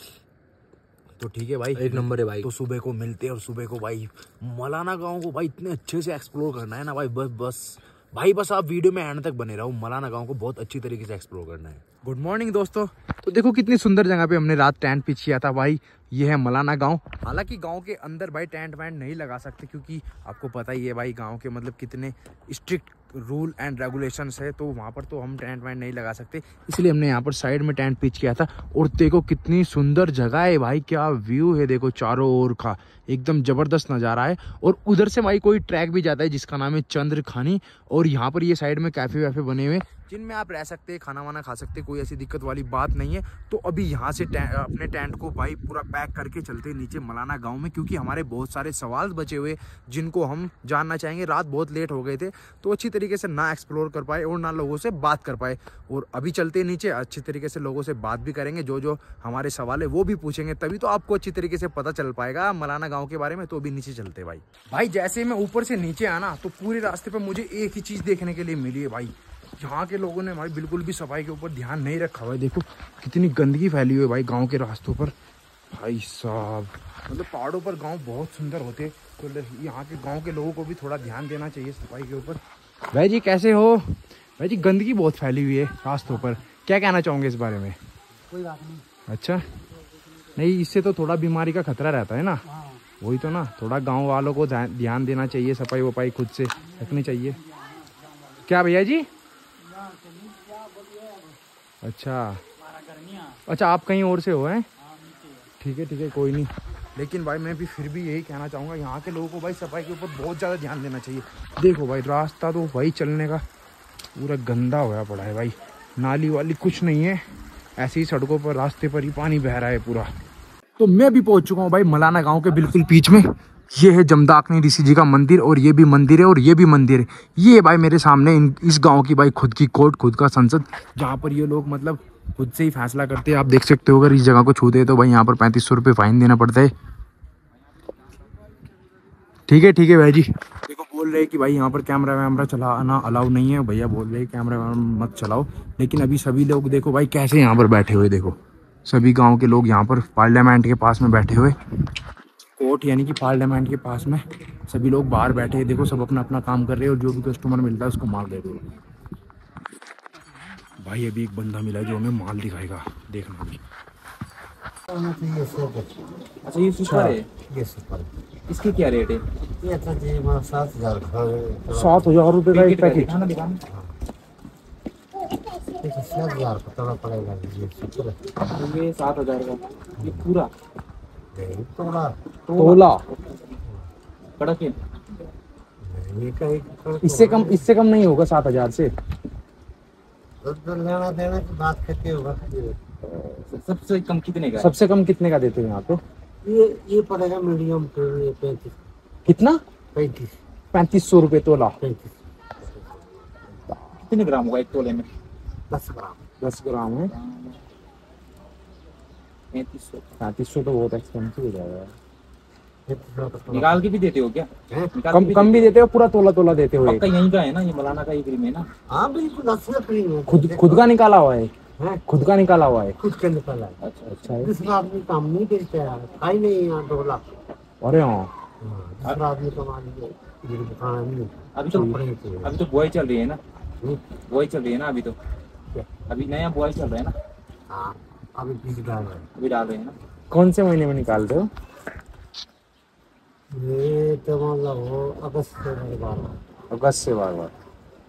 तो ठीक है भाई, एक नंबर है भाई। तो सुबह को मिलते हैं, और सुबह को भाई मलाना गांव को भाई इतने अच्छे से एक्सप्लोर करना है ना भाई, बस आप वीडियो में एंड तक बने रहो। मलाना गांव को बहुत अच्छी तरीके से एक्सप्लोर करना है। गुड मॉर्निंग दोस्तों। तो देखो कितनी सुंदर जगह पे हमने रात टेंट पिच किया था भाई, ये है मलाना गांव। हालांकि गांव के अंदर भाई टेंट वैंट नहीं लगा सकते क्योंकि आपको पता ही है भाई गांव के मतलब कितने स्ट्रिक्ट रूल एंड रेगुलेशंस है, तो वहाँ पर तो हम टेंट वैंट नहीं लगा सकते, इसलिए हमने यहाँ पर साइड में टेंट पिच किया था। और देखो कितनी सुंदर जगह है भाई, क्या व्यू है देखो चारों ओर का, एकदम जबरदस्त नज़ारा है। और उधर से भाई कोई ट्रैक भी जाता है जिसका नाम है चंद्रखानी, और यहाँ पर ये साइड में कैफे वैफे बने हुए जिनमें आप रह सकते हैं, खाना वाना खा सकते हैं, कोई ऐसी दिक्कत वाली बात नहीं है। तो अभी यहाँ से अपने टेंट को भाई पूरा पैक करके चलते हैं नीचे मलाना गांव में, क्योंकि हमारे बहुत सारे सवाल बचे हुए जिनको हम जानना चाहेंगे। रात बहुत लेट हो गए थे तो अच्छी तरीके से ना एक्सप्लोर कर पाए और ना लोगों से बात कर पाए। और अभी चलते हैं नीचे, अच्छी तरीके से लोगों से बात भी करेंगे, जो हमारे सवाल है वो भी पूछेंगे, तभी तो आपको अच्छी तरीके से पता चल पाएगा मलाना गाँव के बारे में। तो अभी नीचे चलते हैं भाई। जैसे मैं ऊपर से नीचे आना तो पूरे रास्ते पर मुझे एक ही चीज़ देखने के लिए मिली है भाई, यहाँ के लोगों ने भाई बिल्कुल भी सफाई के ऊपर ध्यान नहीं रखा हुआ है। देखो कितनी गंदगी फैली हुई है भाई गांव के रास्तों पर। भाई साहब मतलब पहाड़ों पर गांव बहुत सुंदर होते, तो यहाँ के गांव के लोगों को भी थोड़ा ध्यान देना चाहिए सफाई के ऊपर। भाई जी कैसे हो? भाई जी गंदगी बहुत फैली हुई है रास्तों पर, क्या कहना चाहोगे इस बारे में? कोई बात नहीं। अच्छा नहीं, इससे तो थोड़ा बीमारी का खतरा रहता है ना, वही तो ना, थोड़ा गाँव वालों को ध्यान देना चाहिए, सफाई वफाई खुद से रखनी चाहिए। क्या भैया जी? अच्छा आप कहीं और से हो हैं? ठीक है कोई नहीं। लेकिन भाई मैं भी फिर भी यही कहना चाहूँगा, यहाँ के लोगों को भाई सफाई के ऊपर बहुत ज़्यादा ध्यान देना चाहिए। देखो भाई रास्ता तो भाई चलने का पूरा गंदा होया पड़ा है भाई, नाली वाली कुछ नहीं है, ऐसे ही सड़कों पर रास्ते पर ही पानी बह रहा है पूरा। तो मैं भी पहुँच चुका हूँ भाई मलाना गाँव के बिल्कुल बीच में। ये है जमदाकनी ऋषि जी का मंदिर, और ये भी मंदिर है और ये भी मंदिर है। ये भाई मेरे सामने इस गांव की भाई खुद की कोर्ट, खुद का संसद, जहां पर ये लोग मतलब खुद से ही फैसला करते हैं। आप देख सकते हो अगर इस जगह को छूते हैं तो भाई यहाँ पर 3500 रुपये फाइन देना पड़ता है। ठीक है भाई जी। देखो बोल रहे हैं कि भाई यहाँ पर कैमरा वैमरा चलाना अलाउ नहीं है, भैया बोल रहे हैं कैमरा वैमरा मत चलाओ। लेकिन अभी सभी लोग देखो भाई कैसे यहाँ पर बैठे हुए, देखो सभी गाँव के लोग यहाँ पर पार्लियामेंट के पास में बैठे हुए, कोर्ट यानी कि पार्लियामेंट के पास में सभी लोग बाहर बैठे हैं। देखो सब अपना अपना काम कर रहे हैं और जो भी कस्टमर मिलता है उसको माल दे दो। भाई अभी एक बंदा मिला है जो हमें माल दिखाएगा, देखना भी। अच्छा ये सुपर है, ये सुपर इसकी क्या रेट है? ये तो जी 7,000 7,000 रुपये का एक पैकेट। 7,000 का तोड़ा पड़ेगा ये सुपर है। ये 7,000 का ये पूरा तोला कड़क है। इससे कम नहीं होगा 7,000 से। लेना देना की बात करते होगा। सबसे कम कितने का? सबसे कम कितने का देते हो यहाँ पे? ये पड़ेगा मीडियम 35। कितना? 3500 रुपये तोला। 35 कितने ग्राम होगा एक तोले में? 10 ग्राम। 10 ग्राम है 3500 तो बहुत एक्सपेंसिव हो जाएगा। निकाल के भी देते हो क्या? कम भी देते हो, पूरा तोला देते हो? आपका यहीं का है ना, ये मलाना का ही क्रीम है ना? हाँ बिल्कुल असली क्रीम है। खुद का निकाला हुआ है? खुद का निकाला हुआ है? खुद का निकाला है। अच्छा है। दूसरा आदमी काम नहीं करता है, खाई नहीं यहाँ डोला। अरे हाँ अभी तो बुआई चल रही है ना, बुआई चल रही है ना अभी तो, अभी नया बुआई चल रहा है ना, अभी डाल रहे हैं ना। कौन से महीने में निकालते हो? ये तो मतलब अगस्त से बार बार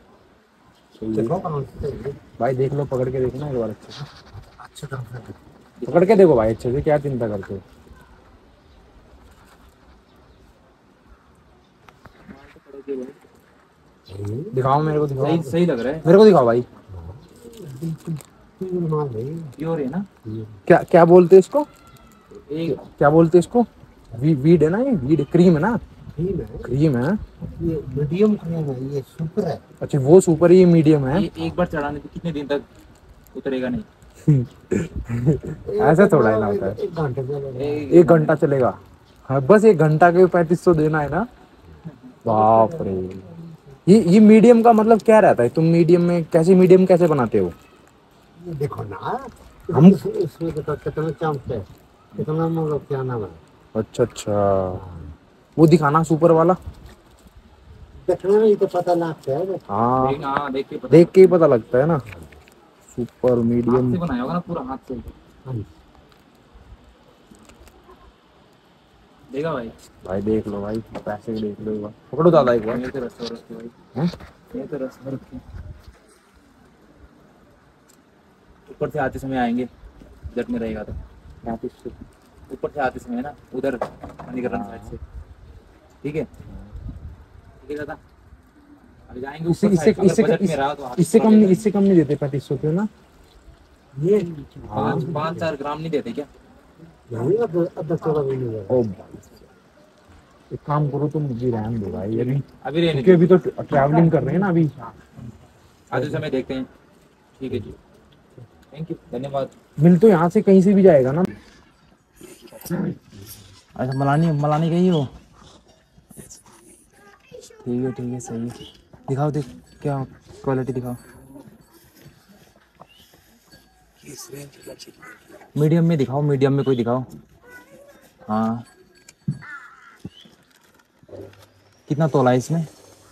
भाई देख लो, पकड़ के देखना एक बार अच्छे से, अच्छे तरह से पकड़ के देखो भाई अच्छे से, क्या चिंता करते हो। दिखाओ मेरे को, दिखाओ। सही सही लग रहा है, मेरे को दिखाओ भाई। प्योर है ना? क्या क्या बोलते हैं इसको, क्या बोलते हैं इसको? वीड है ना, ये वीड क्रीम है ना? क्रीम है, ये मीडियम क्रीम है, ये सुपर है। अच्छा वो सुपर, ये मीडियम है। एक बार चढ़ाने पे कितने दिन तक उतरेगा नहीं? ऐसा थोड़ा है ना होता है, 1 घंटे चलेगा। 1 घंटा चलेगा। हाँ बस 1 घंटा के 3500 देना है ना? बाप रे। ये मीडियम का मतलब क्या रहता है? तुम मीडियम में कैसे, मीडियम कैसे बनाते हो? ये देखो ना, हम इसमें देखो कितना चमक है, कितना मतलब क्या नाम है। अच्छा अच्छा, वो दिखाना सुपर वाला। देखने में ही तो पता लगता है। हाँ हाँ देख के पता, देख के ही पता लगता है ना। सुपर हाथ मीडियम से बनाया होगा ना, पूरा हाथ से। देखा भाई? भाई देख लो भाई, पैसे भी देख लो एक बार, पकड़ो दादा एक बार। ये तो रस्सा रखे भाई, हैं? ये तो रस्सा रखे। ऊपर से आते समय आएंगे, जट में रहेगा तो ऊपर से आते समय ना, उधर मणिकरण साइड से। ठीक है, ठीक है दादा, अभी जाएंगे ऊपर इससे साइड। अगर बजट में रहा तो इससे कम नहीं, इससे कम नहीं देते 3500 पे ना? ये 5-4 ग्राम नहीं देते क्या? यही अब थोड़ा भी नहीं है। ओ भाई एक काम करो, तुम मुझे रहने दो भाई अभी, अभी रहने क्योंकि अभी तो ट्रैवलिंग कर रहे हैं ना अभी। आते समय देखते हैं। ठीक है जी, थैंक यू, धन्यवाद। मिल तो यहाँ से कहीं से भी जाएगा ना? अच्छा मलानी गई हो? ठीक है सही है। दिखाओ, देख क्या क्वालिटी दिखाओ। मीडियम में दिखाओ, मीडियम में कोई दिखाओ। हाँ कितना तोला है इसमें?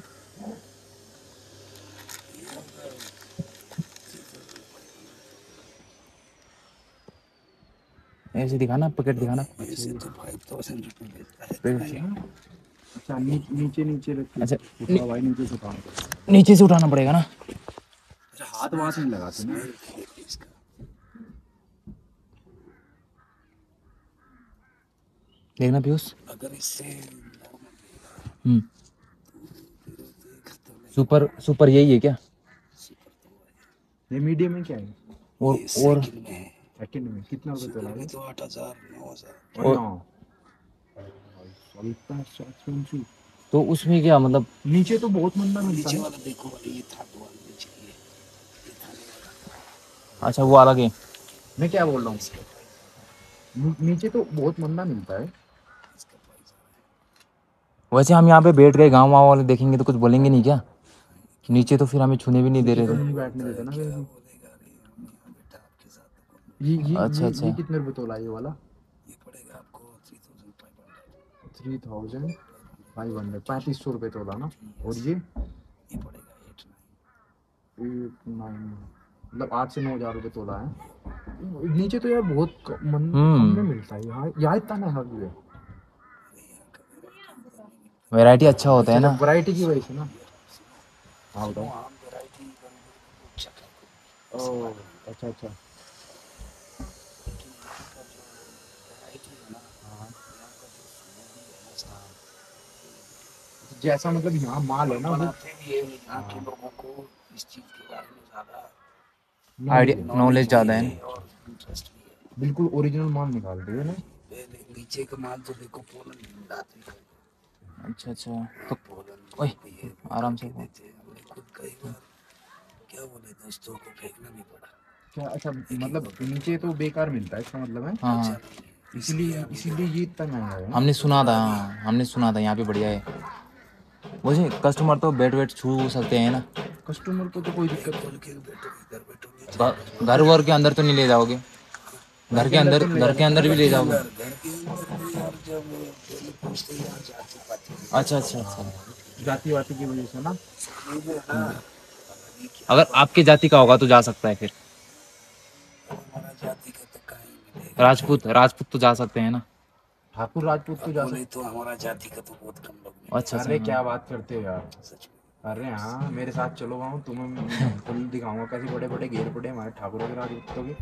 ऐसे दिखाना, पैकेट दिखाना। अच्छा नीचे रखिए। अच्छा भाई नीचे से उठाओ, नीचे से उठाना पड़ेगा ना? हाथ वाथ नहीं लगाते ना। देखना पीयूष, सुपर यही है क्या? ये मीडियम में क्या है? और सेकंड में कितना रुपए तोला है? तो 8,000 9,000। और तो उसमें क्या मतलब? नीचे तो बहुत मंदा मिलता है। वाला देखो, ये था तो नीचे ये। अच्छा वो अलग है। मैं क्या बोल रहा हूँ, नीचे तो बहुत मंदा मिलता है। वैसे हम यहाँ पे बैठ गए, गाँव वाले देखेंगे तो कुछ बोलेंगे नहीं क्या? नीचे तो फिर हमें छूने भी नहीं दे रहे थे। नहीं बैठने देते ना फिर। अच्छा। ये कितने रुपए तोला ये वाला? ये पड़ेगा आपको 3,500 3500 रुपए तोला ना। और ये पड़ेगा 8-9 मतलब 8 से 9 हजार रुपए तोला है। नीचे तो यार बहुत कम में मिलता है। यहाँ इतना महंगा क्यों है? वैरायटी अच्छा होता है ना, वैरायटी की वजह से ना। हाँ बताओ। ओह अच्छा। जैसा मतलब यहाँ माल है ना, वो यहाँ के लोगों को इस चीज के बारे में ज्यादा आइडिया नॉलेज ज़्यादा है। इंटरेस्ट भी है। बिल्कुल ओरिजिनल माल निकाल रही है ना। नीचे का माल तो देखो पोलन लाते हैं। अच्छा तो ओए आराम से। हमने खुद कई बार क्या बोले दोस्तों को फेंकना भी पड़ा। क्या? अच्छा मतलब नीचे तो बेकार मिलता है, इसका मतलब है। हाँ इसीलिए ये इतना महंगा है। हमने सुना था यहाँ पे बढ़िया है। वैसे कस्टमर तो बेड छू सकते हैं ना? कस्टमर को तो कोई दिक्कत खोल के बैठो, इधर बैठो। घर वर के अंदर तो नहीं ले जाओगे? घर के अंदर भी ले जाओगे? घर के अंदर यार जब अच्छा अच्छा अच्छा, जाति वाति की वजह से ना। अगर आपके जाति का होगा तो जा सकता है फिर। राजपूत, राजपूत तो जा सकते हैं ना। ठाकुर राजपूत तो जा सकते। तो हमारा जाति का तो बहुत कम लोग अच्छा अरे अच्छा, क्या बात करते हो यार। अरे हाँ, मेरे साथ चलो गाँव, तुम्हें दिखाऊंगा कैसे बड़े बड़े घेर पड़े हमारे ठाकुरों के राजपूतों के।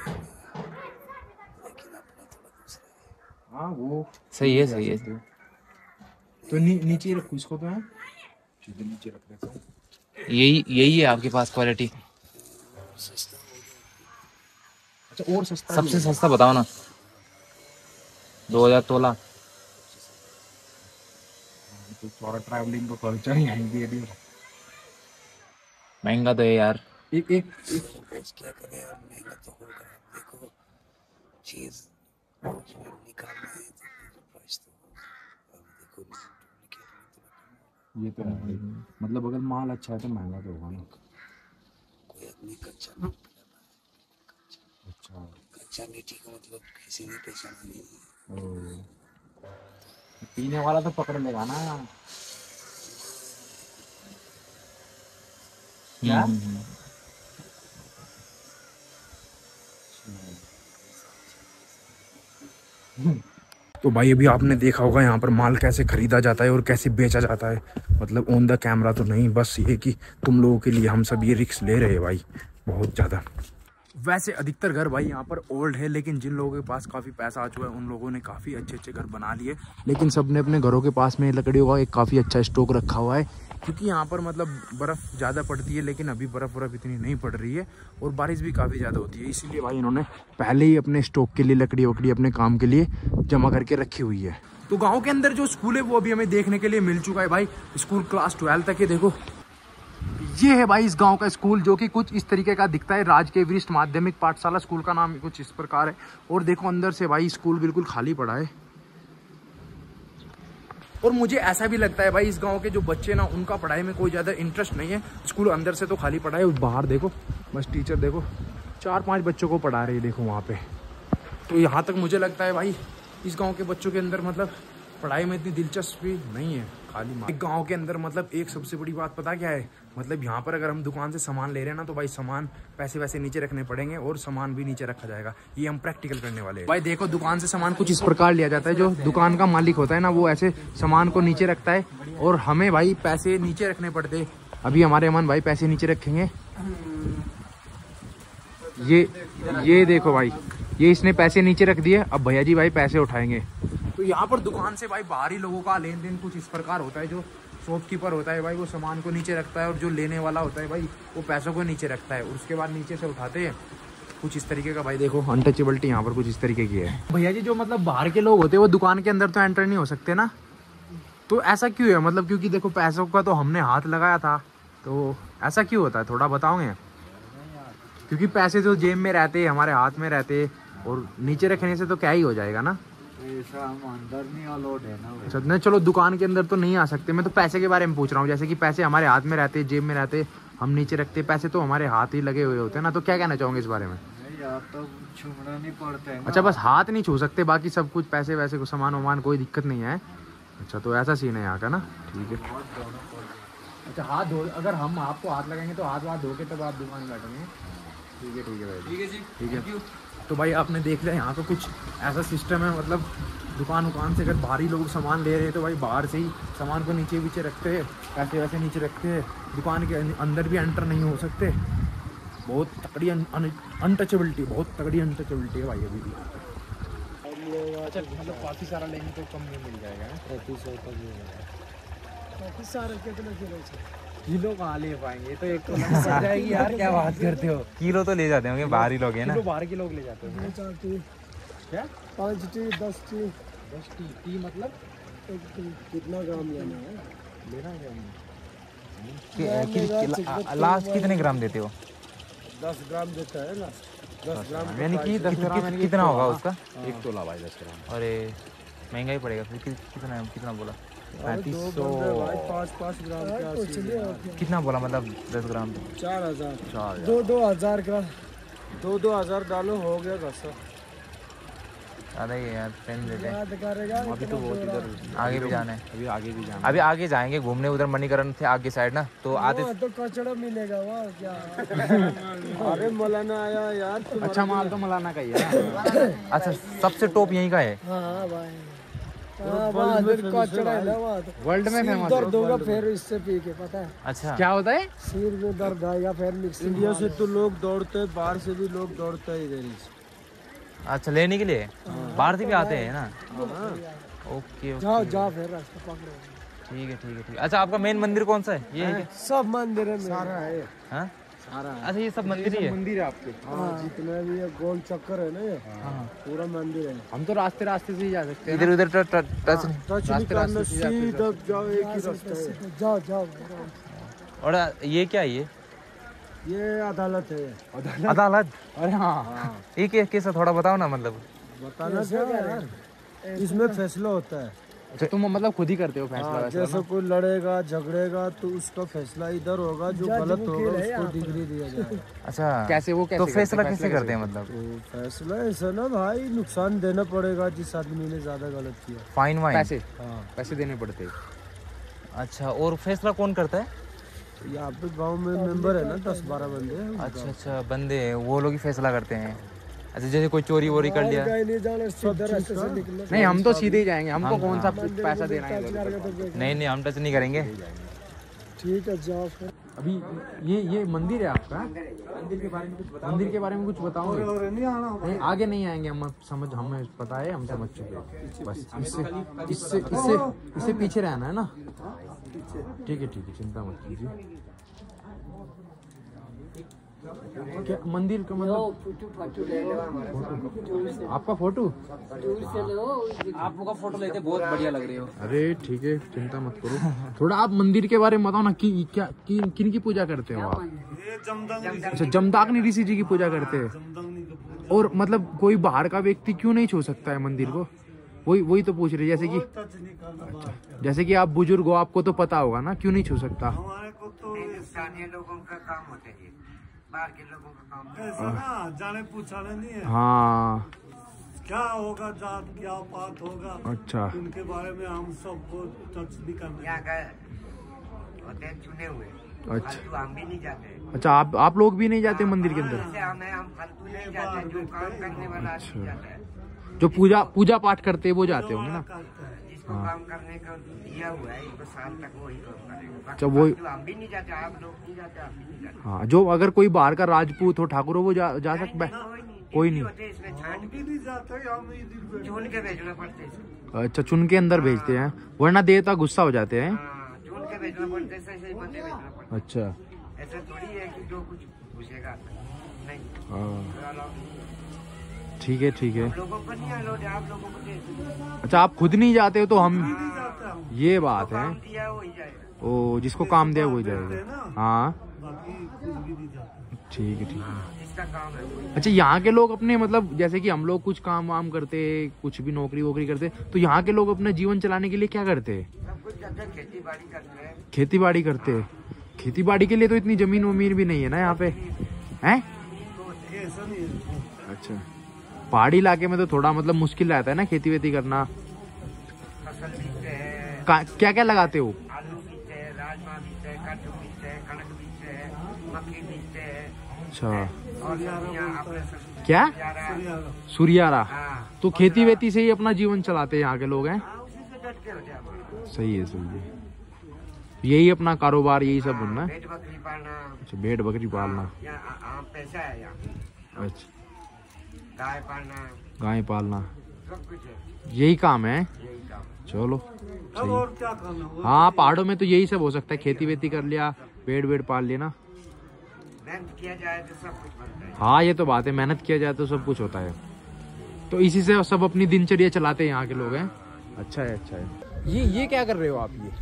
हाँ वो सही है सही है। तो नीचे रखो इसको, तो है नीचे रख देता हूँ। यही यही है आपके पास क्वालिटी? अच्छा और सस्ता सबसे सस्ता बताओ ना। 2000 तोला। तो थोड़ा ट्रैवलिंग का खर्चा ही आएंगे अभी। महंगा तो है यार। एक क्या करें यार, महंगा तो होगा। देखो चीज निकालना है तो प्राइस तो होगा। अब देखो ये तो है। मतलब अगर माल अच्छा है तो महंगा तो होगा ना। कोई आदमी कच्चा नहीं पिलाता है। अच्छा कच्चा मीठी का मतलब किसी ने पहचाना नहीं है। पीने वाला तो पकड़ लेगा ना। क्या? तो भाई अभी आपने देखा होगा यहाँ पर माल कैसे खरीदा जाता है और कैसे बेचा जाता है। मतलब ऑन द कैमरा तो नहीं, बस ये कि तुम लोगों के लिए हम सब ये रिस्क ले रहे हैं भाई, बहुत ज़्यादा। वैसे अधिकतर घर भाई यहाँ पर ओल्ड है, लेकिन जिन लोगों के पास काफ़ी पैसा आ चुका है उन लोगों ने काफ़ी अच्छे अच्छे घर बना लिए। लेकिन सब ने अपने घरों के पास में लकड़ियों का एक काफ़ी अच्छा स्टॉक रखा हुआ है, क्योंकि यहाँ पर मतलब बर्फ़ ज़्यादा पड़ती है, लेकिन अभी बर्फ़ इतनी नहीं पड़ रही है और बारिश भी काफ़ी ज़्यादा होती है। इसीलिए भाई इन्होंने पहले ही अपने स्टॉक के लिए लकड़ी वकड़ी अपने काम के लिए जमा करके रखी हुई है। तो गाँव के अंदर जो स्कूल है वो अभी हमें देखने के लिए मिल चुका है भाई। स्कूल क्लास 12 तक है। देखो ये है भाई इस गांव का स्कूल, जो कि कुछ इस तरीके का दिखता है। राजकीय वरिष्ठ माध्यमिक पाठशाला स्कूल का नाम कुछ इस प्रकार है। और देखो अंदर से भाई स्कूल बिल्कुल खाली पड़ा है। और मुझे ऐसा भी लगता है भाई इस गांव के जो बच्चे ना, उनका पढ़ाई में कोई ज़्यादा इंटरेस्ट नहीं है। स्कूल अंदर से तो खाली पड़ा है, बाहर देखो बस टीचर देखो 4-5 बच्चों को पढ़ा रही है, देखो वहाँ पे। तो यहाँ तक मुझे लगता है भाई इस गाँव के बच्चों के अंदर मतलब पढ़ाई में इतनी दिलचस्पी नहीं है, खाली गांव के अंदर। मतलब एक सबसे बड़ी बात पता क्या है, मतलब यहाँ पर अगर हम दुकान से सामान ले रहे हैं ना, तो भाई सामान पैसे वैसे नीचे रखने पड़ेंगे और सामान भी नीचे रखा जाएगा। ये हम प्रैक्टिकल करने वाले हैं भाई। देखो दुकान से सामान कुछ इस प्रकार लिया जाता है। जो दुकान का मालिक होता है ना, वो ऐसे सामान को नीचे रखता है और हमें भाई पैसे नीचे रखने पड़ते हैं। अभी हमारे अमन भाई पैसे नीचे रखेंगे। ये देखो भाई, ये इसने पैसे नीचे रख दिए। अब भैया जी भाई पैसे उठाएंगे। तो यहाँ पर दुकान से भाई बाहरी लोगों का लेन देन कुछ इस प्रकार होता है। जो शॉपकीपर होता है भाई वो सामान को नीचे रखता है, और जो लेने वाला होता है भाई वो पैसों को नीचे रखता है, और उसके बाद नीचे से उठाते हैं कुछ इस तरीके का। भाई देखो अनटचेबिलिटी यहाँ पर कुछ इस तरीके की है। भैया जी जो मतलब बाहर के लोग होते हैं वो दुकान के अंदर तो एंटर नहीं हो सकते ना, तो ऐसा क्यों है? मतलब क्योंकि देखो पैसों का तो हमने हाथ लगाया था, तो ऐसा क्यों होता है थोड़ा बताओगे? क्योंकि पैसे तो जेब में रहते, हमारे हाथ में रहते, और नीचे रखने से तो क्या ही हो जाएगा ना। ऐसा हम अंदर नहीं अलाउड है ना। अच्छा नहीं, चलो दुकान के अंदर तो नहीं आ सकते। मैं तो पैसे के बारे में पूछ रहा हूँ। जैसे कि पैसे हमारे हाथ में रहते, जेब में रहते, हम नीचे रखते, पैसे तो हमारे हाथ ही लगे हुए होते हैं ना। तो क्या कहना चाहोगे इस बारे में? यार तो छूना नहीं पड़ता है ना। अच्छा बस हाथ नहीं छू सकते, बाकी सब कुछ पैसे वैसे को सामान वामान कोई दिक्कत नहीं है। अच्छा तो ऐसा सीन है यहाँ का ना, ठीक है। अच्छा हाथ धो, अगर हम आपको हाथ लगाएंगे तो हाथ धो के तब आप दुकान बैठेंगे। ठीक है भाई, ठीक है जी, ठीक है। तो भाई आपने देख लिया यहाँ पे कुछ ऐसा सिस्टम है। मतलब दुकान से अगर बाहरी लोग सामान ले रहे हैं तो भाई बाहर से ही सामान को नीचे नीचे रखते हैं, पैसे वैसे नीचे रखते हैं। दुकान के अंदर भी एंटर नहीं हो सकते। बहुत तगड़ी अनटचेबिलिटी, बहुत तगड़ी अनटचेबिलिटी है भाई अभी भी। अच्छा मतलब काफ़ी सारा लेंगे तो कम में मिल जाएगा। 3500 तक काफ़ी सारा किलो कहाँ ले पाएंगे? तो एक पड़ जाएगी यार, क्या बात करते हो? किलो तो ले जाते होंगे, बाहरी लोग हैं ना। किलो बाहर के लोग ले जाते हैं। 4 टी क्या 5 टी 10 टी 10 टी मतलब कितना ग्राम लेना है? लास्ट कितने ग्राम देते हो? 10 ग्राम देता है ना। 10 ग्राम यानी कि 10 ग्राम कितना होगा उसका? 1 तोला भाई 10 ग्राम। अरे महंगा ही पड़ेगा फिर। कितना बोला? 3500 5 ग्राम कितना बोला? मतलब 10 ग्राम 4000 2-2000 ग्राम 2-2000 डालो, हो गया 10। ज़्यादा ही है यार, ट्रेन लेते हैं। अभी तो बहुत इधर आगे भी जाना है, अभी आगे भी जाना अभी आगे जाएंगे घूमने, उधर मणिकरण थे आगे साइड ना, तो आते तो कचड़ा मिलेगा वहाँ क्या? अरे मौलाना आया यार। अच्छा माल तो मौलाना का ही है ना। अच्छा सबसे टॉप यहीं का है हाँ भाई, वहाँ कचड़ा है ना वहाँ तो। वर्ल्ड में फेमस दर्द होगा फिर इससे पी के, पता है अच्छा क्या होता है? सिर में दर्द आएगा फिर मिक्स। इंडिया से तो लोग दौड़ते हैं, बाहर से भी लोग दौड़ते हैं इधर ही। अच्छा लेने के लिए बाहर से भी आते हैं ना। ओके जाओ जाओ फिर रास्ता पकड़ो। ठीक है ठीक है ठीक है। अच्छा आपका मेन मंदिर कौन सा है? ये है क्या? सब मंदिर है सारा है। हाँ? सारा अच्छा ये सब मंदिर ही है। मंदिर है आपके। हाँ जितने भी ये गोल चक्कर है ना ये पूरा मंदिर है। हम तो रास्ते रास्ते से ही जा सकते हैं। इधर उधर टच टच नहीं करना, सीधा जाओ, एक ही रास्ता है। जाओ जाओ। और ये क्या है? ये अदालत है। अदालत? अरे हाँ, ये कैसा थोड़ा बताओ ना, मतलब बताना क्या यार, इसमें फैसला होता है। अच्छा तुम मतलब खुद ही करते हो फैसला वैसला जैसे कोई लड़ेगा झगड़ेगा तो उसका फैसला इधर होगा, जो गलत होगा उसको डिग्री दिया जाएगा। अच्छा कैसे वो तो फैसला कैसे करते हैं मतलब? तो फैसला ऐसा ना भाई, नुकसान देना पड़ेगा जिस आदमी ने ज्यादा गलत किया। Fine wine? पैसे? हाँ पैसे देने पड़ते हैं। अच्छा और फैसला कौन करता है? यहाँ पे गांव में मेंबर है ना 10-12 बंदे। अच्छा अच्छा बंदे वो लोग ही फैसला करते हैं। अच्छा जैसे कोई चोरी वोरी कर लिया? नहीं जाना, सीधा रास्ते से निकलना। नहीं हम तो सीधे ही जाएंगे, हमको कौन सा पैसा देना है। नहीं नहीं हम टच नहीं करेंगे। ठीक है जाओ फिर। अभी ये मंदिर है आपका? मंदिर के बारे में कुछ बताओगे? नहीं आगे नहीं आएंगे हम, समझ हमें पता है, हम समझ चुके हैं। बस इससे पीछे रहना है ना। ठीक है चिंता मत कीजिए। क्या मंदिर का मतलब? आपका फोटो? आप लोग का फोटो लेते बहुत बढ़िया लग रहे हो। अरे ठीक है चिंता मत करो। थोड़ा आप मंदिर के बारे में बताओ ना कि क्या किन की पूजा करते हो आप? अच्छा जमदाग्नि ऋषि जी की पूजा करते हैं। और मतलब कोई बाहर का व्यक्ति क्यों नहीं छू सकता है मंदिर को? वही तो पूछ रहे, जैसे कि अच्छा जैसे कि आप बुजुर्ग हो, आपको तो पता होगा ना, क्यों नहीं छू सकता? स्थानीय लोगों का काम होता है, बाहर के लोगों का काम ऐसा ना जाने पूछाने नहीं है। हाँ क्या होगा, जात क्या बात होगा, अच्छा उनके बारे में हम सबको टच नहीं करना। यहाँ का होते हैं चुने हुए, अच्छा हम भी नहीं जाते। अच्छा आप लोग भी नहीं जाते मंदिर के अंदर? हम फालतू नहीं जाते, जो काम करने वाला आदमी जाता है, जो पूजा पाठ करते हैं वो जाते होंगे ना। जिसको काम करने का दिया हुआ है 1 साल तक वही काम करेगा। अच्छा वो हम भी नहीं जाते, आप लोग नहीं जाते, आप भी नहीं जाते। हाँ जो अगर कोई बाहर का राजपूत हो, ठाकुर हो, वो जा सकता है? कोई नहीं होते इसमें छाट भी नहीं जाते, हम चुन के भेजना पड़ते हैं। अच्छा चुन के अंदर भेजते हैं, वरना देवता गुस्सा हो जाते हैं। चुन के भेजना पड़ता है, सही बंदे भेजना पड़ता है। अच्छा ऐसा थोड़ी है कि जो कुछ पूछेगा नहीं। ठीक है लोगों को नहीं अलाउड है, आप लोगों को दे। अच्छा आप खुद नहीं जाते हो तो हम, नहीं जाता हूँ। ये बात है। दिया वही जाएगा। ओ जिसको काम दिया वही जाएगा। हाँ बाकी कुछ भी नहीं जाता, ठीक है जिसका काम है। अच्छा यहाँ के लोग अपने मतलब जैसे कि हम लोग कुछ काम वाम करते, कुछ भी नौकरी वोकरी करते, तो यहाँ के लोग अपने जीवन चलाने के लिए क्या करते हैं? सब कुछ करते हैं, खेती बाड़ी करते हैं। खेती बाड़ी करते हैं। खेती बाड़ी के लिए तो इतनी जमीन वमीन भी नहीं है ना यहाँ पे, हैं? ऐसा नहीं है। अच्छा पहाड़ी इलाके में तो थोड़ा मतलब मुश्किल रहता है ना खेती वेती करना। फसल बीजते हैं। क्या क्या लगाते हो? आलू बीजते हैं, राजमा बीजते हैं, कद्दू बीजते हैं, कनक बीजते हैं, मक्की बीजते हैं। अच्छा और सब्जियां अपने क्या? सुरियारा? हाँ। तो खेती वेती से ही अपना जीवन चलाते हैं यहाँ के लोग, हैं? उसी से डट के होते हैं। सही है यही अपना कारोबार, यही सब बनना है। भेड़ बकरी पालना। अच्छा भेड़ बकरी पालना। यहाँ पैसा है यहाँ। अच्छा गाय पालना, गाय पालना, सब कुछ है, यही काम है। यही काम। चलो अब और क्या करना? हाँ पहाड़ों में तो यही सब हो सकता है, खेती वेती कर लिया, पेड़ वेड़ पाल लिया ना। मेहनत किया जाए तो सब कुछ बनता है। हाँ ये तो बात है, मेहनत किया जाए तो सब कुछ होता है। तो इसी से सब अपनी दिनचर्या चलाते हैं यहाँ के लोग, हैं? अच्छा है। ये क्या कर रहे हो आप? ये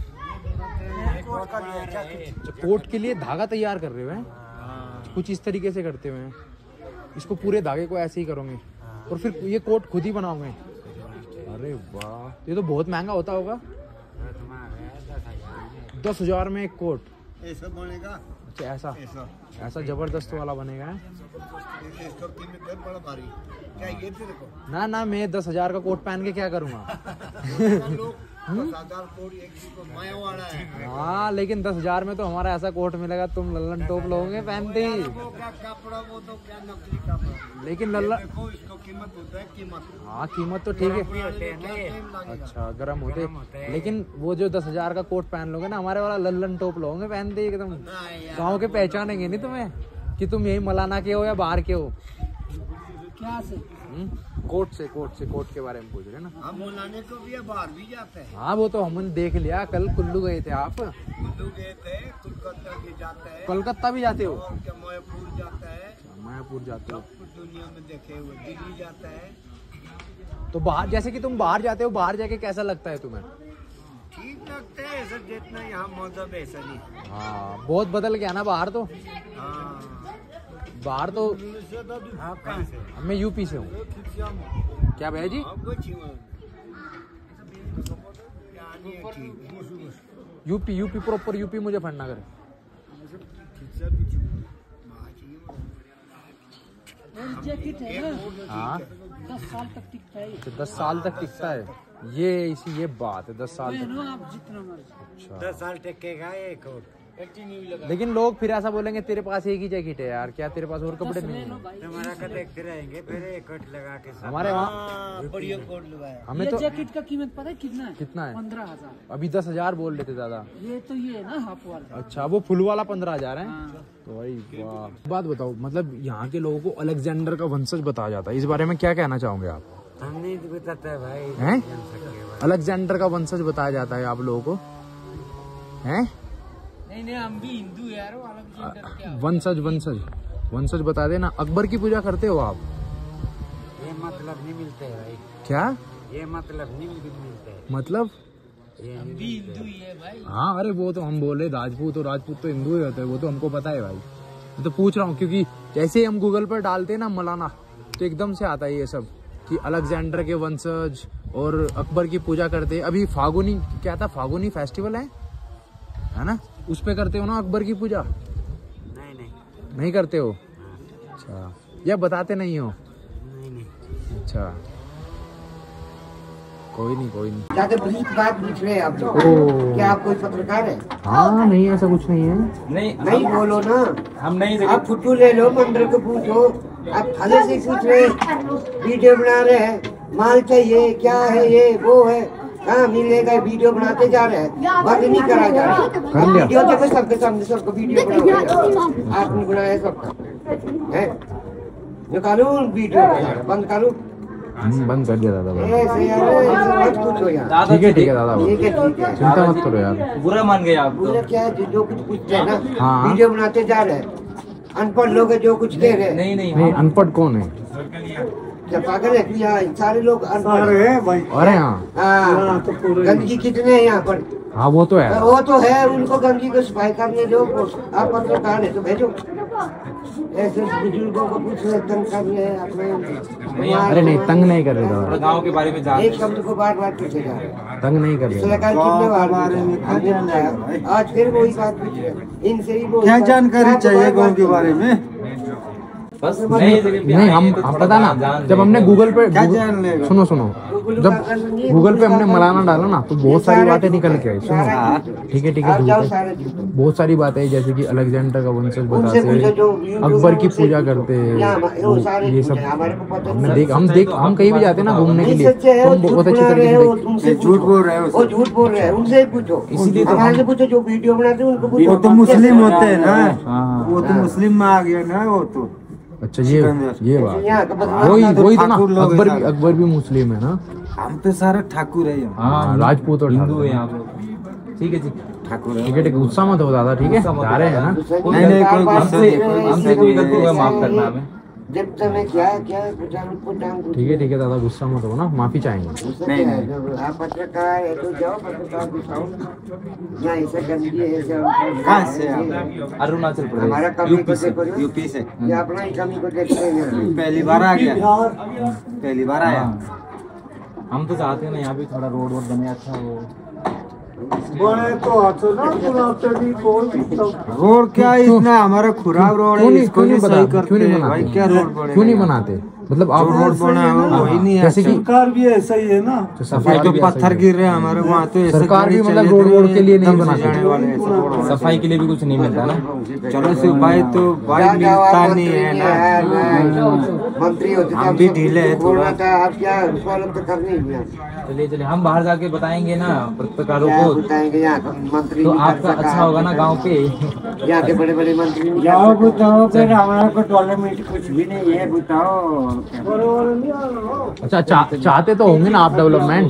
कोट के लिए धागा तैयार कर रहे हो, हैं? कुछ इस तरीके से करते हुए हैं। इसको पूरे धागे को ऐसे ही करोगे और फिर ये कोट खुद ही बनाओगे? अरे वाह, ये तो बहुत महंगा होता होगा। 10,000 में एक कोट? ऐसा बनेगा। अच्छा ऐसा ऐसा जबरदस्त वाला बनेगा है? इसका कीमत है बड़ा भारी। क्या ये तेरे को? ना मैं 10,000 का कोट पहन के क्या करूँगा? 10,000 कोट एक ही को माया वाला है। हाँ लेकिन 10,000 में तो हमारा ऐसा कोट मिलेगा, तुम लल्लन टॉप लोगे पहनते ही। वो क्या कपड़ा, वो तो क्या नकली कपड़ा। लेकिन लल्लन देखो इसको कीमत होता है कीमत। हाँ कीमत तो ठीक है। अच्छा गर्म होते, लेकिन वो जो 10,000 का कोट पहन लोगे ना, हमारे वाला लल्लन टॉप लोगे पहनते ही एकदम। गाँव के पहचानेंगे नहीं तुम्हें कि तुम यही मलाना के हो या बाहर के हो। क्या से? कोट के बारे में पूछ रहे ना। हम मुलाने को भी बाहर भी जाते हैं। हाँ वो तो हमने देख लिया, कल कुल्लू गए थे आप। कुल्लू गए थे, कोलकाता भी जाते हैं। कोलकाता भी जाते हो? और क्या मायापुर जाता है। मायापुर जाते हो? सब कुछ दुनिया में देखे हुए। दिल्ली जाता है। तो बाहर, जैसे कि तुम बाहर जाते हो, बाहर जाके कैसा लगता है तुम्हें? ठीक लगता है ऐसा, जितना यहाँ मौसम ऐसा नहीं। हाँ बहुत बदल गया ना बाहर तो। हाँ बाहर तो आप कहाँ से? मैं यूपी से हूँ। क्या भैया जी? UP proper UP Muzaffarnagar. Jacket है ना, हाँ 10 साल तक टिकता है। तो 10 साल तक टिकता है ये बात है। 10 साल तक। आप जितना मर्जी। अच्छा 10 साल टिकेगा ये कोट। लेकिन लोग फिर ऐसा बोलेंगे तेरे पास एक ही जैकेट है यार, क्या तेरे पास और कपड़े नहीं है? हमारा का देखते रहेंगे फिर एक कोट लगा के। हमारे वहाँ बढ़िया कोट लगाया। हमें तो जैकेट का कीमत पता है कितना है? कितना है? 15,000। अभी 10,000 बोल रहे थे दादा। ये तो ये है ना हाफ वाला। अच्छा वो फुल वाला 15,000 है। तो भाई वाह। बात बताओ, मतलब यहाँ के लोगों को अलेक्जेंडर का वंशज बताया जाता है, इस बारे में क्या कहना चाहोगे आप? हम नहीं बताते है भाई। हैं? अलेक्जेंडर का वंशज बताया जाता है आप लोगों को, हैं? नहीं हम भी हिंदू यार। वंशज बता देना। अकबर की पूजा करते हो आप? ये मतलब नहीं मिलते है भाई। क्या ये मतलब नहीं मिलते है। मतलब? हम भी हिंदू ही है भाई। हाँ अरे वो तो हम बोले राजपूत, और राजपूत तो हिंदू ही होते हैं, वो तो हमको पता है भाई। मैं तो पूछ रहा हूँ क्योंकि जैसे ही हम गूगल पर डालते हैं ना मलाना, तो एकदम से आता है ये सब कि अलेक्जेंडर के वंशज और अकबर की पूजा करते। अभी फागुनी क्या था, फागुनी फेस्टिवल है ना, उस पे करते हो ना अकबर की पूजा? नहीं करते हो? अच्छा, या बताते नहीं हो? नहीं। अच्छा कोई नहीं। ज्यादा ब्रीफ बात पूछ रहे हैं आप लोग। क्या आप कोई पत्रकार है? हाँ नहीं ऐसा कुछ नहीं है। नहीं बोलो ना। हम नहीं। आप फुटू ले लो, मंदिर को पूछो। आप थाने से पूछ रहे, वीडियो बना रहे हैं, माल चाहिए, क्या है ये वो है, कहाँ मिलेगा? वीडियो बनाते जा रहे हैं, बंद नहीं करा जा रहा। वीडियो देखो सबके सामने, सबको वीडियो बनाओ। आपने बनाया सबका है, निकालो वीडियो, बंद करो। बंद कर दिया दादा। मत पूछो यार। ठीक है दादा, ठीक है चिंता मत करो यार। बुरा मान गए आप तो। क्या है, जो कुछ पूछते हैं ना, हाँ। वीडियो बनाते जा रहे हैं। अनपढ़ लोग जो कुछ दे रहे हैं। नहीं अनपढ़ कौन है? क्या पागल है? यहाँ सारे लोग अनपढ़ हैं भाई। अरे हाँ गंदगी कितने हैं यहाँ पर? हाँ वो तो है। वो तो है, उनको गंदगी को सफाई करने दो। आप पत्रकार है तो भेजो। ऐसे बुजुर्गों को पूछ रहे, तंग कर रहे हैं अपने। अरे नहीं तंग नहीं कर रहे दादा, गाँव के बारे में जान। एक शब्द को बार पूछे जा रहे हैं, तंग नहीं कर रहे। सरकार कितने बार पूछा, आज फिर वही बात पूछ रहे। इनसे ही क्या जानकारी चाहिए गाँव के बारे में? बस नहीं हम पता ना, जब हमने गूगल पे सुनो जब गूगल पे हमने मलाना डाला ना, तो बहुत सारी बातें निकल के आई। सुनो ठीक है बहुत सारी बातें हैं, जैसे कि अलेक्जेंडर का वंशज बताते हैं, अकबर की पूजा करते हैं, ये सब हम कहीं भी जाते हैं ना घूमने के लिए, तो हम बहुत अच्छी तरीके से झूठ बोल रहे हैं। वो झूठ बोल रहे हैं, उनसे पूछो। इसीलिए तो हमारे से पूछो, जो वीडियो बनाते हैं उनको पूछो। वो तो मुस्लिम होते हैं ना, वो तो मुस्लिम में आ गया ना वो तो। अच्छा ये बात वही तो ना, अकबर भी मुस्लिम है ना। हम तो सारे ठाकुर है। हाँ राजपूत और हिंदू है यहाँ पे। ठीक है जी, ठाकुर ठीक है गुस्सा मत हो दादा, ठीक है जा रहे हैं ना। नहीं हमसे कोई गलती हुआ माफ करना हमें। जब तक क्या ठीक है दादा गुस्सा मत हो ना, माफी चाहेंगे। आप पत्रकार है तो जाओ, पत्रकार दिखाओ। यहाँ ऐसा गंदगी है। कहाँ से? अरुणाचल हमारा प्रदेश, कमी को देखो, यूपी से। ये अपना ही कमी को देखते हैं। पहली बार आ गया, पहली बार आया। हम तो चाहते हैं ना यहाँ पे थोड़ा रोड वोड बने अच्छा हो। बड़े तो हाथों ना बुलाते भी कोई रोड क्या है इतना हमारा खराब रोड है, इसको नहीं सही करते हैं भाई। क्या रोड बने, क्यों नहीं बनाते? मतलब आप रोड बना है वही नहीं है। जैसे कि सरकार भी ऐसा ही है ना, सफाई जो पत्थर गिर रहे हैं हमारे वहाँ तो सरकार भी मतलब रोड के लिए नहीं बनाती, सफाई के लिए भी कुछ नहीं मिलता ना। चलो से भाई तो भाई मिलता नहीं है ना, मंत्री होते हम भी ढीले है थोड़ा। आप क्या उपलब्ध करनी है? चलिए हम बाहर जाके बताएंगे ना पत्रकारों को, बताएंगे यहाँ मंत्री तो आपका अच्छा होगा ना गाँव पे। यहाँ के बड़े बड़े मंत्री जाओ बताओ फिर हमारा को टॉयलेट कुछ भी नहीं है, बताओ। अच्छा चाहते तो होंगे ना आप डेवलपमेंट?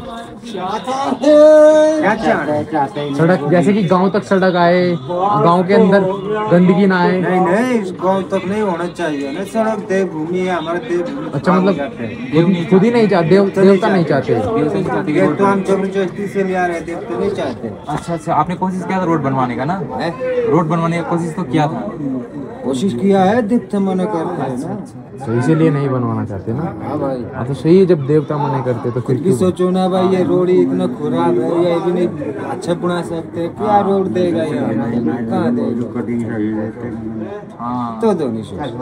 क्या चाहते हैं? सड़क जैसे कि गांव तक सड़क आए, गांव के अंदर गंदगी ना आए। नहीं इस गाँव तक नहीं होना चाहिए ना सड़क। देवभूमि है हमारा, देवभूमि। अच्छा मतलब खुद ही नहीं चाहते, देवता नहीं चाहते। ये तो हम जबरदस्ती से ले आ रहे, देवता नहीं चाहते। अच्छा आपने कोशिश किया था रोड बनवाने का ना? रोड बनवाने का कोशिश तो किया था? कोशिश किया है, देवता मना करते हैं ना, तो इसीलिए नहीं बनवाना चाहते ना। हाँ भाई। हाँ तो सही है, जब देवता मना करते तो फिर भी सोचो ना भाई, ये रोड ही इतना खराब है, ये भी नहीं अच्छा बना सकते। क्या रोड देगा यार, कहाँ देगा? हाँ तो दोनों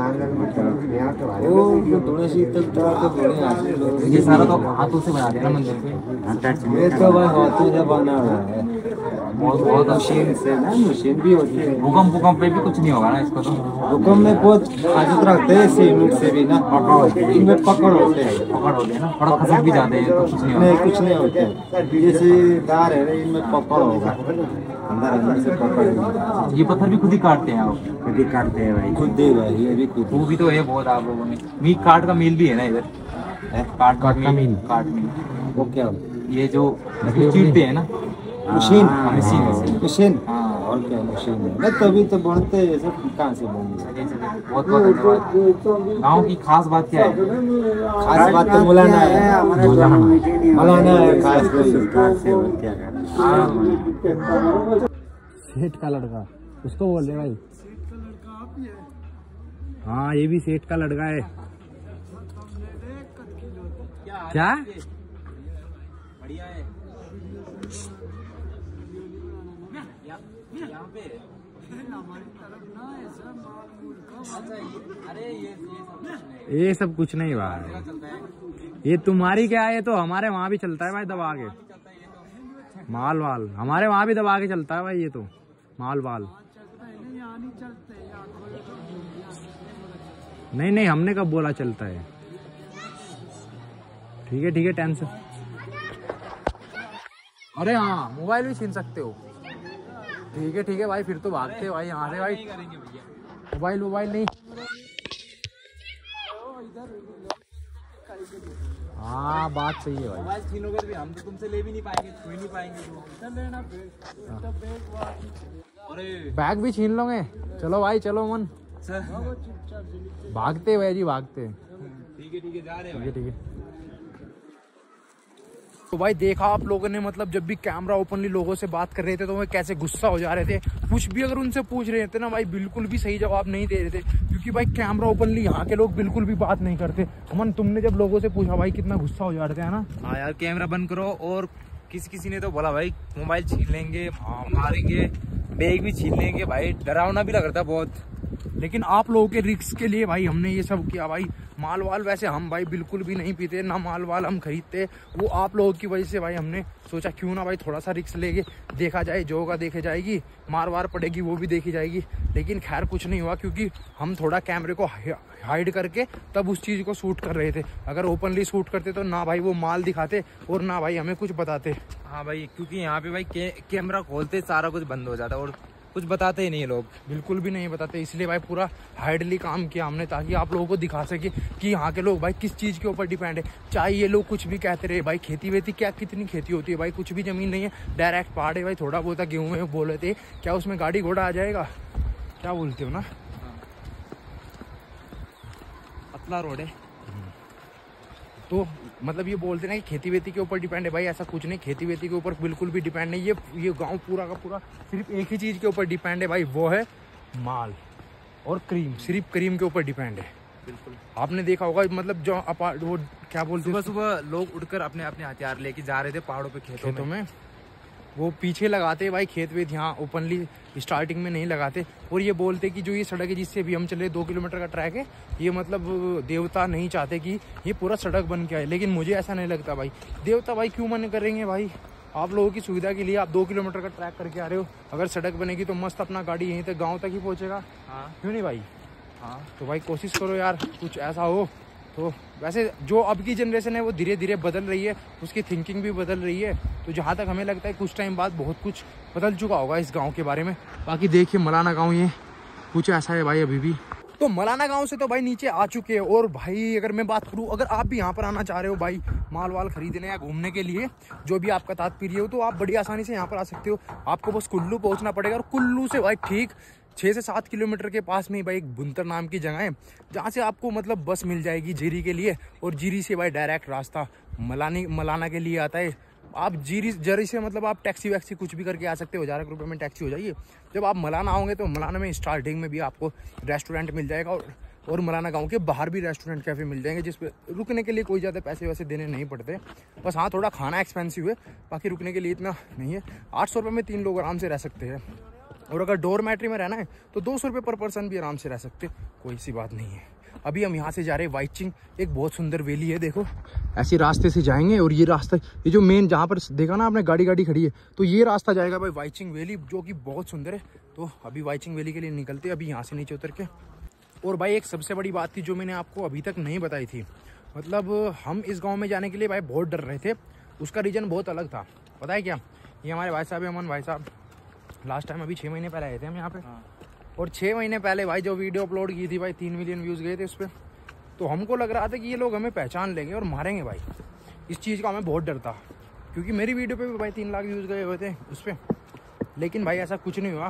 ये सारा तो हाथों से बना दिया ना मंदिर पे। ये तो भाई हाथों से बना हुआ है, बहुत मशीन से ना, मशीन भी होती है। भूकंप पे भी कुछ नहीं होगा ना इसको तो? भूकंप में बहुत हाजत रखते हैं, सीमेंट से भी ना इनमें पकड़ होते हैं ना, थोड़ा खसक भी जाते हैं तो कुछ नहीं होगा। नहीं कुछ नहीं होते, जैसे दार है इनमें पकड़ होगा, अंदर से पकड़। ये पत्थर भी खुद ही काटते हैं आप? खुद ही काटते हैं भाई, खुद ही भाई, ये भी खुद। वो भी तो है बहुत आप लोगों में। मीट काट का मील भी है ना इधर? काट का मील। वो क्या ये जो चीरते हैं ना, मशीन? मशीन। और क्या मशीन है ना, तभी तो बनते हैं सब। कहाँ से बनेंगे? बहुत बहुत धन्यवाद। गाँव की खास बात क्या है? खास बात तो मौलाना है, मौलाना है खास सेठ का लड़का, उसको बोल रहे भाई। हाँ ये भी सेठ का लड़का है। क्या बढ़िया है यहाँ पे। ये सब कुछ नहीं भाई, ये तुम्हारी क्या है, ये तो हमारे वहाँ भी चलता है भाई दबा के। माल वाल हमारे वहाँ भी दबा के चलता है भाई, ये तो माल वाल। नहीं हमने कब बोला चलता है? ठीक है टेंशन। अरे हाँ मोबाइल भी छीन सकते हो। ठीक है भाई, फिर तो भागते भाई यहाँ से भाई। मोबाइल नहीं। हाँ बात सही है भाई। मोबाइल छीनोगे तो हम तो तुमसे ले भी नहीं पाएंगे, छू ही नहीं पाएंगे। बैग भी छीन लोगे? चलो भाई चलो मन, भागते भाई जी भागते। ठीक है जा रहे हैं। ठीक है। तो भाई देखा आप लोगों ने, मतलब जब भी कैमरा ओपनली लोगों से बात कर रहे थे तो वो कैसे गुस्सा हो जा रहे थे। कुछ भी अगर उनसे पूछ रहे थे ना भाई, बिल्कुल भी सही जवाब नहीं दे रहे थे, क्योंकि भाई कैमरा ओपनली यहाँ के लोग बिल्कुल भी बात नहीं करते। अमन तुमने जब लोगों से पूछा भाई कितना गुस्सा हो जा रहे थे, है ना? हाँ यार कैमरा बंद करो। और किसी ने तो बोला भाई मोबाइल छीन लेंगे, मारेंगे, बैग भी छीन लेंगे। भाई डरावना भी लग रहा था बहुत, लेकिन आप लोगों के रिस्क के लिए भाई हमने ये सब किया भाई। माल वाल वैसे हम भाई बिल्कुल भी नहीं पीते, ना माल वाल हम खरीदते, वो आप लोगों की वजह से भाई हमने सोचा क्यों ना भाई थोड़ा सा रिस्क लेके देखा जाए, जो होगा देखे जाएगी, मार वार पड़ेगी वो भी देखी जाएगी। लेकिन खैर कुछ नहीं हुआ, क्योंकि हम थोड़ा कैमरे को हाइड करके तब उस चीज़ को शूट कर रहे थे। अगर ओपनली शूट करते तो ना भाई वो माल दिखाते और ना भाई हमें कुछ बताते। हाँ भाई, क्योंकि यहाँ पे भाई कैमरा खोलते सारा कुछ बंद हो जाता और कुछ बताते ही नहीं लोग, बिल्कुल भी नहीं बताते। इसलिए भाई पूरा हाइडली काम किया हमने, ताकि आप लोगों को दिखा सके कि यहाँ के लोग भाई किस चीज़ के ऊपर डिपेंड है। चाहे ये लोग कुछ भी कहते रहे भाई, खेती वेती क्या, कितनी खेती होती है भाई, कुछ भी ज़मीन नहीं है, डायरेक्ट पहाड़ है भाई। थोड़ा बहुत गेहूँ में बोल रहे थे, क्या उसमें गाड़ी घोड़ा आ जाएगा? क्या बोलते हो ना? पतला रोड है तो मतलब ये बोलते ना कि खेती वेती के ऊपर डिपेंड है भाई, ऐसा कुछ नहीं। खेती वेती के ऊपर बिल्कुल भी डिपेंड नहीं। ये गांव पूरा का पूरा सिर्फ एक ही चीज़ के ऊपर डिपेंड है भाई, वो है माल और क्रीम। सिर्फ क्रीम के ऊपर डिपेंड है। बिल्कुल आपने देखा होगा, मतलब जो वो क्या बोलते हैं, सुबह लोग उठकर अपने अपने हथियार लेके जा रहे थे पहाड़ों पे, खेतों में। वो पीछे लगाते भाई खेत वेत, यहाँ ओपनली स्टार्टिंग में नहीं लगाते। और ये बोलते कि जो ये सड़क है जिससे अभी हम चले 2 किलोमीटर का ट्रैक है, ये मतलब देवता नहीं चाहते कि ये पूरा सड़क बन के आए। लेकिन मुझे ऐसा नहीं लगता भाई, देवता भाई क्यों मन करेंगे भाई, आप लोगों की सुविधा के लिए आप 2 किलोमीटर का ट्रैक करके आ रहे हो। अगर सड़क बनेगी तो मस्त अपना गाड़ी यहीं तक गाँव तक ही पहुँचेगा। हाँ क्यों नहीं भाई। हाँ तो भाई कोशिश करो यार कुछ ऐसा हो। तो वैसे जो अब की जनरेशन है वो धीरे धीरे बदल रही है, उसकी थिंकिंग भी बदल रही है। तो जहाँ तक हमें लगता है कुछ टाइम बाद बहुत कुछ बदल चुका होगा इस गांव के बारे में। बाकी देखिए मलाना गांव ये कुछ ऐसा है भाई अभी भी। तो मलाना गांव से तो भाई नीचे आ चुके हैं। और भाई अगर मैं बात करूँ, अगर आप भी यहाँ पर आना चाह रहे हो भाई माल वाल खरीदने या घूमने के लिए, जो भी आपका तात्पर्य हो, तो आप बड़ी आसानी से यहाँ पर आ सकते हो। आपको बस कुल्लू पहुँचना पड़ेगा। और कुल्लू से भाई ठीक 6 से 7 किलोमीटर के पास में भाई एक बुंतर नाम की जगह है, जहाँ से आपको मतलब बस मिल जाएगी जीरी के लिए। और जीरी से भाई डायरेक्ट रास्ता मलाना के लिए आता है। आप जरी से मतलब आप टैक्सी वैक्सी कुछ भी करके आ सकते हो, 1000 रुपये में टैक्सी हो जाइए। जब आप मलाना आओगे तो मलाना में स्टार्टिंग में भी आपको रेस्टोरेंट मिल जाएगा। और मलाना गांव के बाहर भी रेस्टोरेंट कैफ़े मिल जाएंगे, जिस पे रुकने के लिए कोई ज़्यादा पैसे वैसे देने नहीं पड़ते। बस हाँ थोड़ा खाना एक्सपेंसिव है, बाकी रुकने के लिए इतना नहीं है। 800 रुपये में 3 लोग आराम से रह सकते हैं। और अगर डोरमेट्री में रहना है तो 200 रुपये पर पर्सन भी आराम से रह सकते, कोई सी बात नहीं है। अभी हम यहाँ से जा रहे हैं वाइचिंग, एक बहुत सुंदर वैली है। देखो ऐसे रास्ते से जाएंगे और ये रास्ता, ये जो मेन जहाँ पर देखा ना आपने गाड़ी खड़ी है, तो ये रास्ता जाएगा भाई वाइचिंग वैली, जो कि बहुत सुंदर है। तो अभी वाइचिंग वैली के लिए निकलते हैं अभी यहाँ से नीचे उतर के। और भाई एक सबसे बड़ी बात थी जो मैंने आपको अभी तक नहीं बताई थी, मतलब हम इस गाँव में जाने के लिए भाई बहुत डर रहे थे। उसका रीज़न बहुत अलग था, पता है क्या। ये हमारे भाई साहब है, अमन भाई साहब, लास्ट टाइम अभी 6 महीने पहले आए थे हम यहाँ पे। और 6 महीने पहले भाई जो वीडियो अपलोड की थी भाई 3 मिलियन व्यूज़ गए थे उस पर। तो हमको लग रहा था कि ये लोग हमें पहचान लेंगे और मारेंगे भाई। इस चीज़ का हमें बहुत डर था, क्योंकि मेरी वीडियो पे भी भाई 3 लाख व्यूज़ गए हुए थे उस पर। लेकिन भाई ऐसा कुछ नहीं हुआ,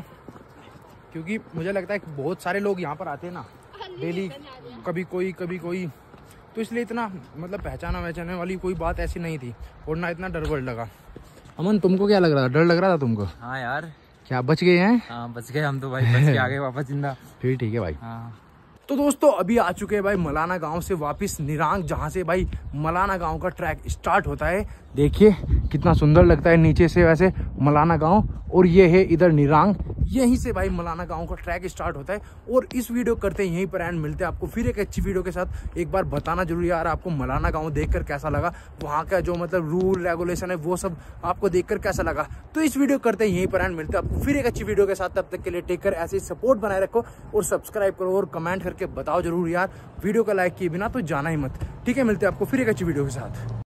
क्योंकि मुझे लगता है कि बहुत सारे लोग यहाँ पर आते हैं ना डेली, कभी कोई, तो इसलिए इतना मतलब पहचाने वाली कोई बात ऐसी नहीं थी। और ना इतना डर लगा। अमन तुमको क्या लग रहा था, डर लग रहा था तुमको? हाँ यार। क्या बच गए हैं? हाँ बच गए हम तो भाई, बच के आ गए वापस जिंदा। फिर ठीक है भाई। हाँ तो दोस्तों अभी आ चुके हैं भाई मलाना गांव से वापस निरांग, जहां से भाई मलाना गांव का ट्रैक स्टार्ट होता है। देखिए कितना सुंदर लगता है नीचे से वैसे मलाना गांव, और ये है इधर निरांग। यहीं से भाई मलाना गांव का ट्रैक स्टार्ट होता है। और इस वीडियो करते हैं यहीं पर एंड, मिलते हैं आपको फिर एक अच्छी वीडियो के साथ। एक बार बताना जरूर यार आपको मलाना गांव देखकर कैसा लगा, वहाँ का जो मतलब रूल रेगुलेशन है वो सब आपको देखकर कैसा लगा। तो इस वीडियो करते हैं यहीं पर एंड, मिलते हैं आपको फिर एक अच्छी वीडियो के साथ। तब तक के लिए टेक कर, ऐसे सपोर्ट बनाए रखो और सब्सक्राइब करो और कमेंट करके बताओ जरूर यार, वीडियो को लाइक किए बिना तो जाना ही मत। ठीक है, मिलते हैं आपको फिर एक अच्छी वीडियो के साथ।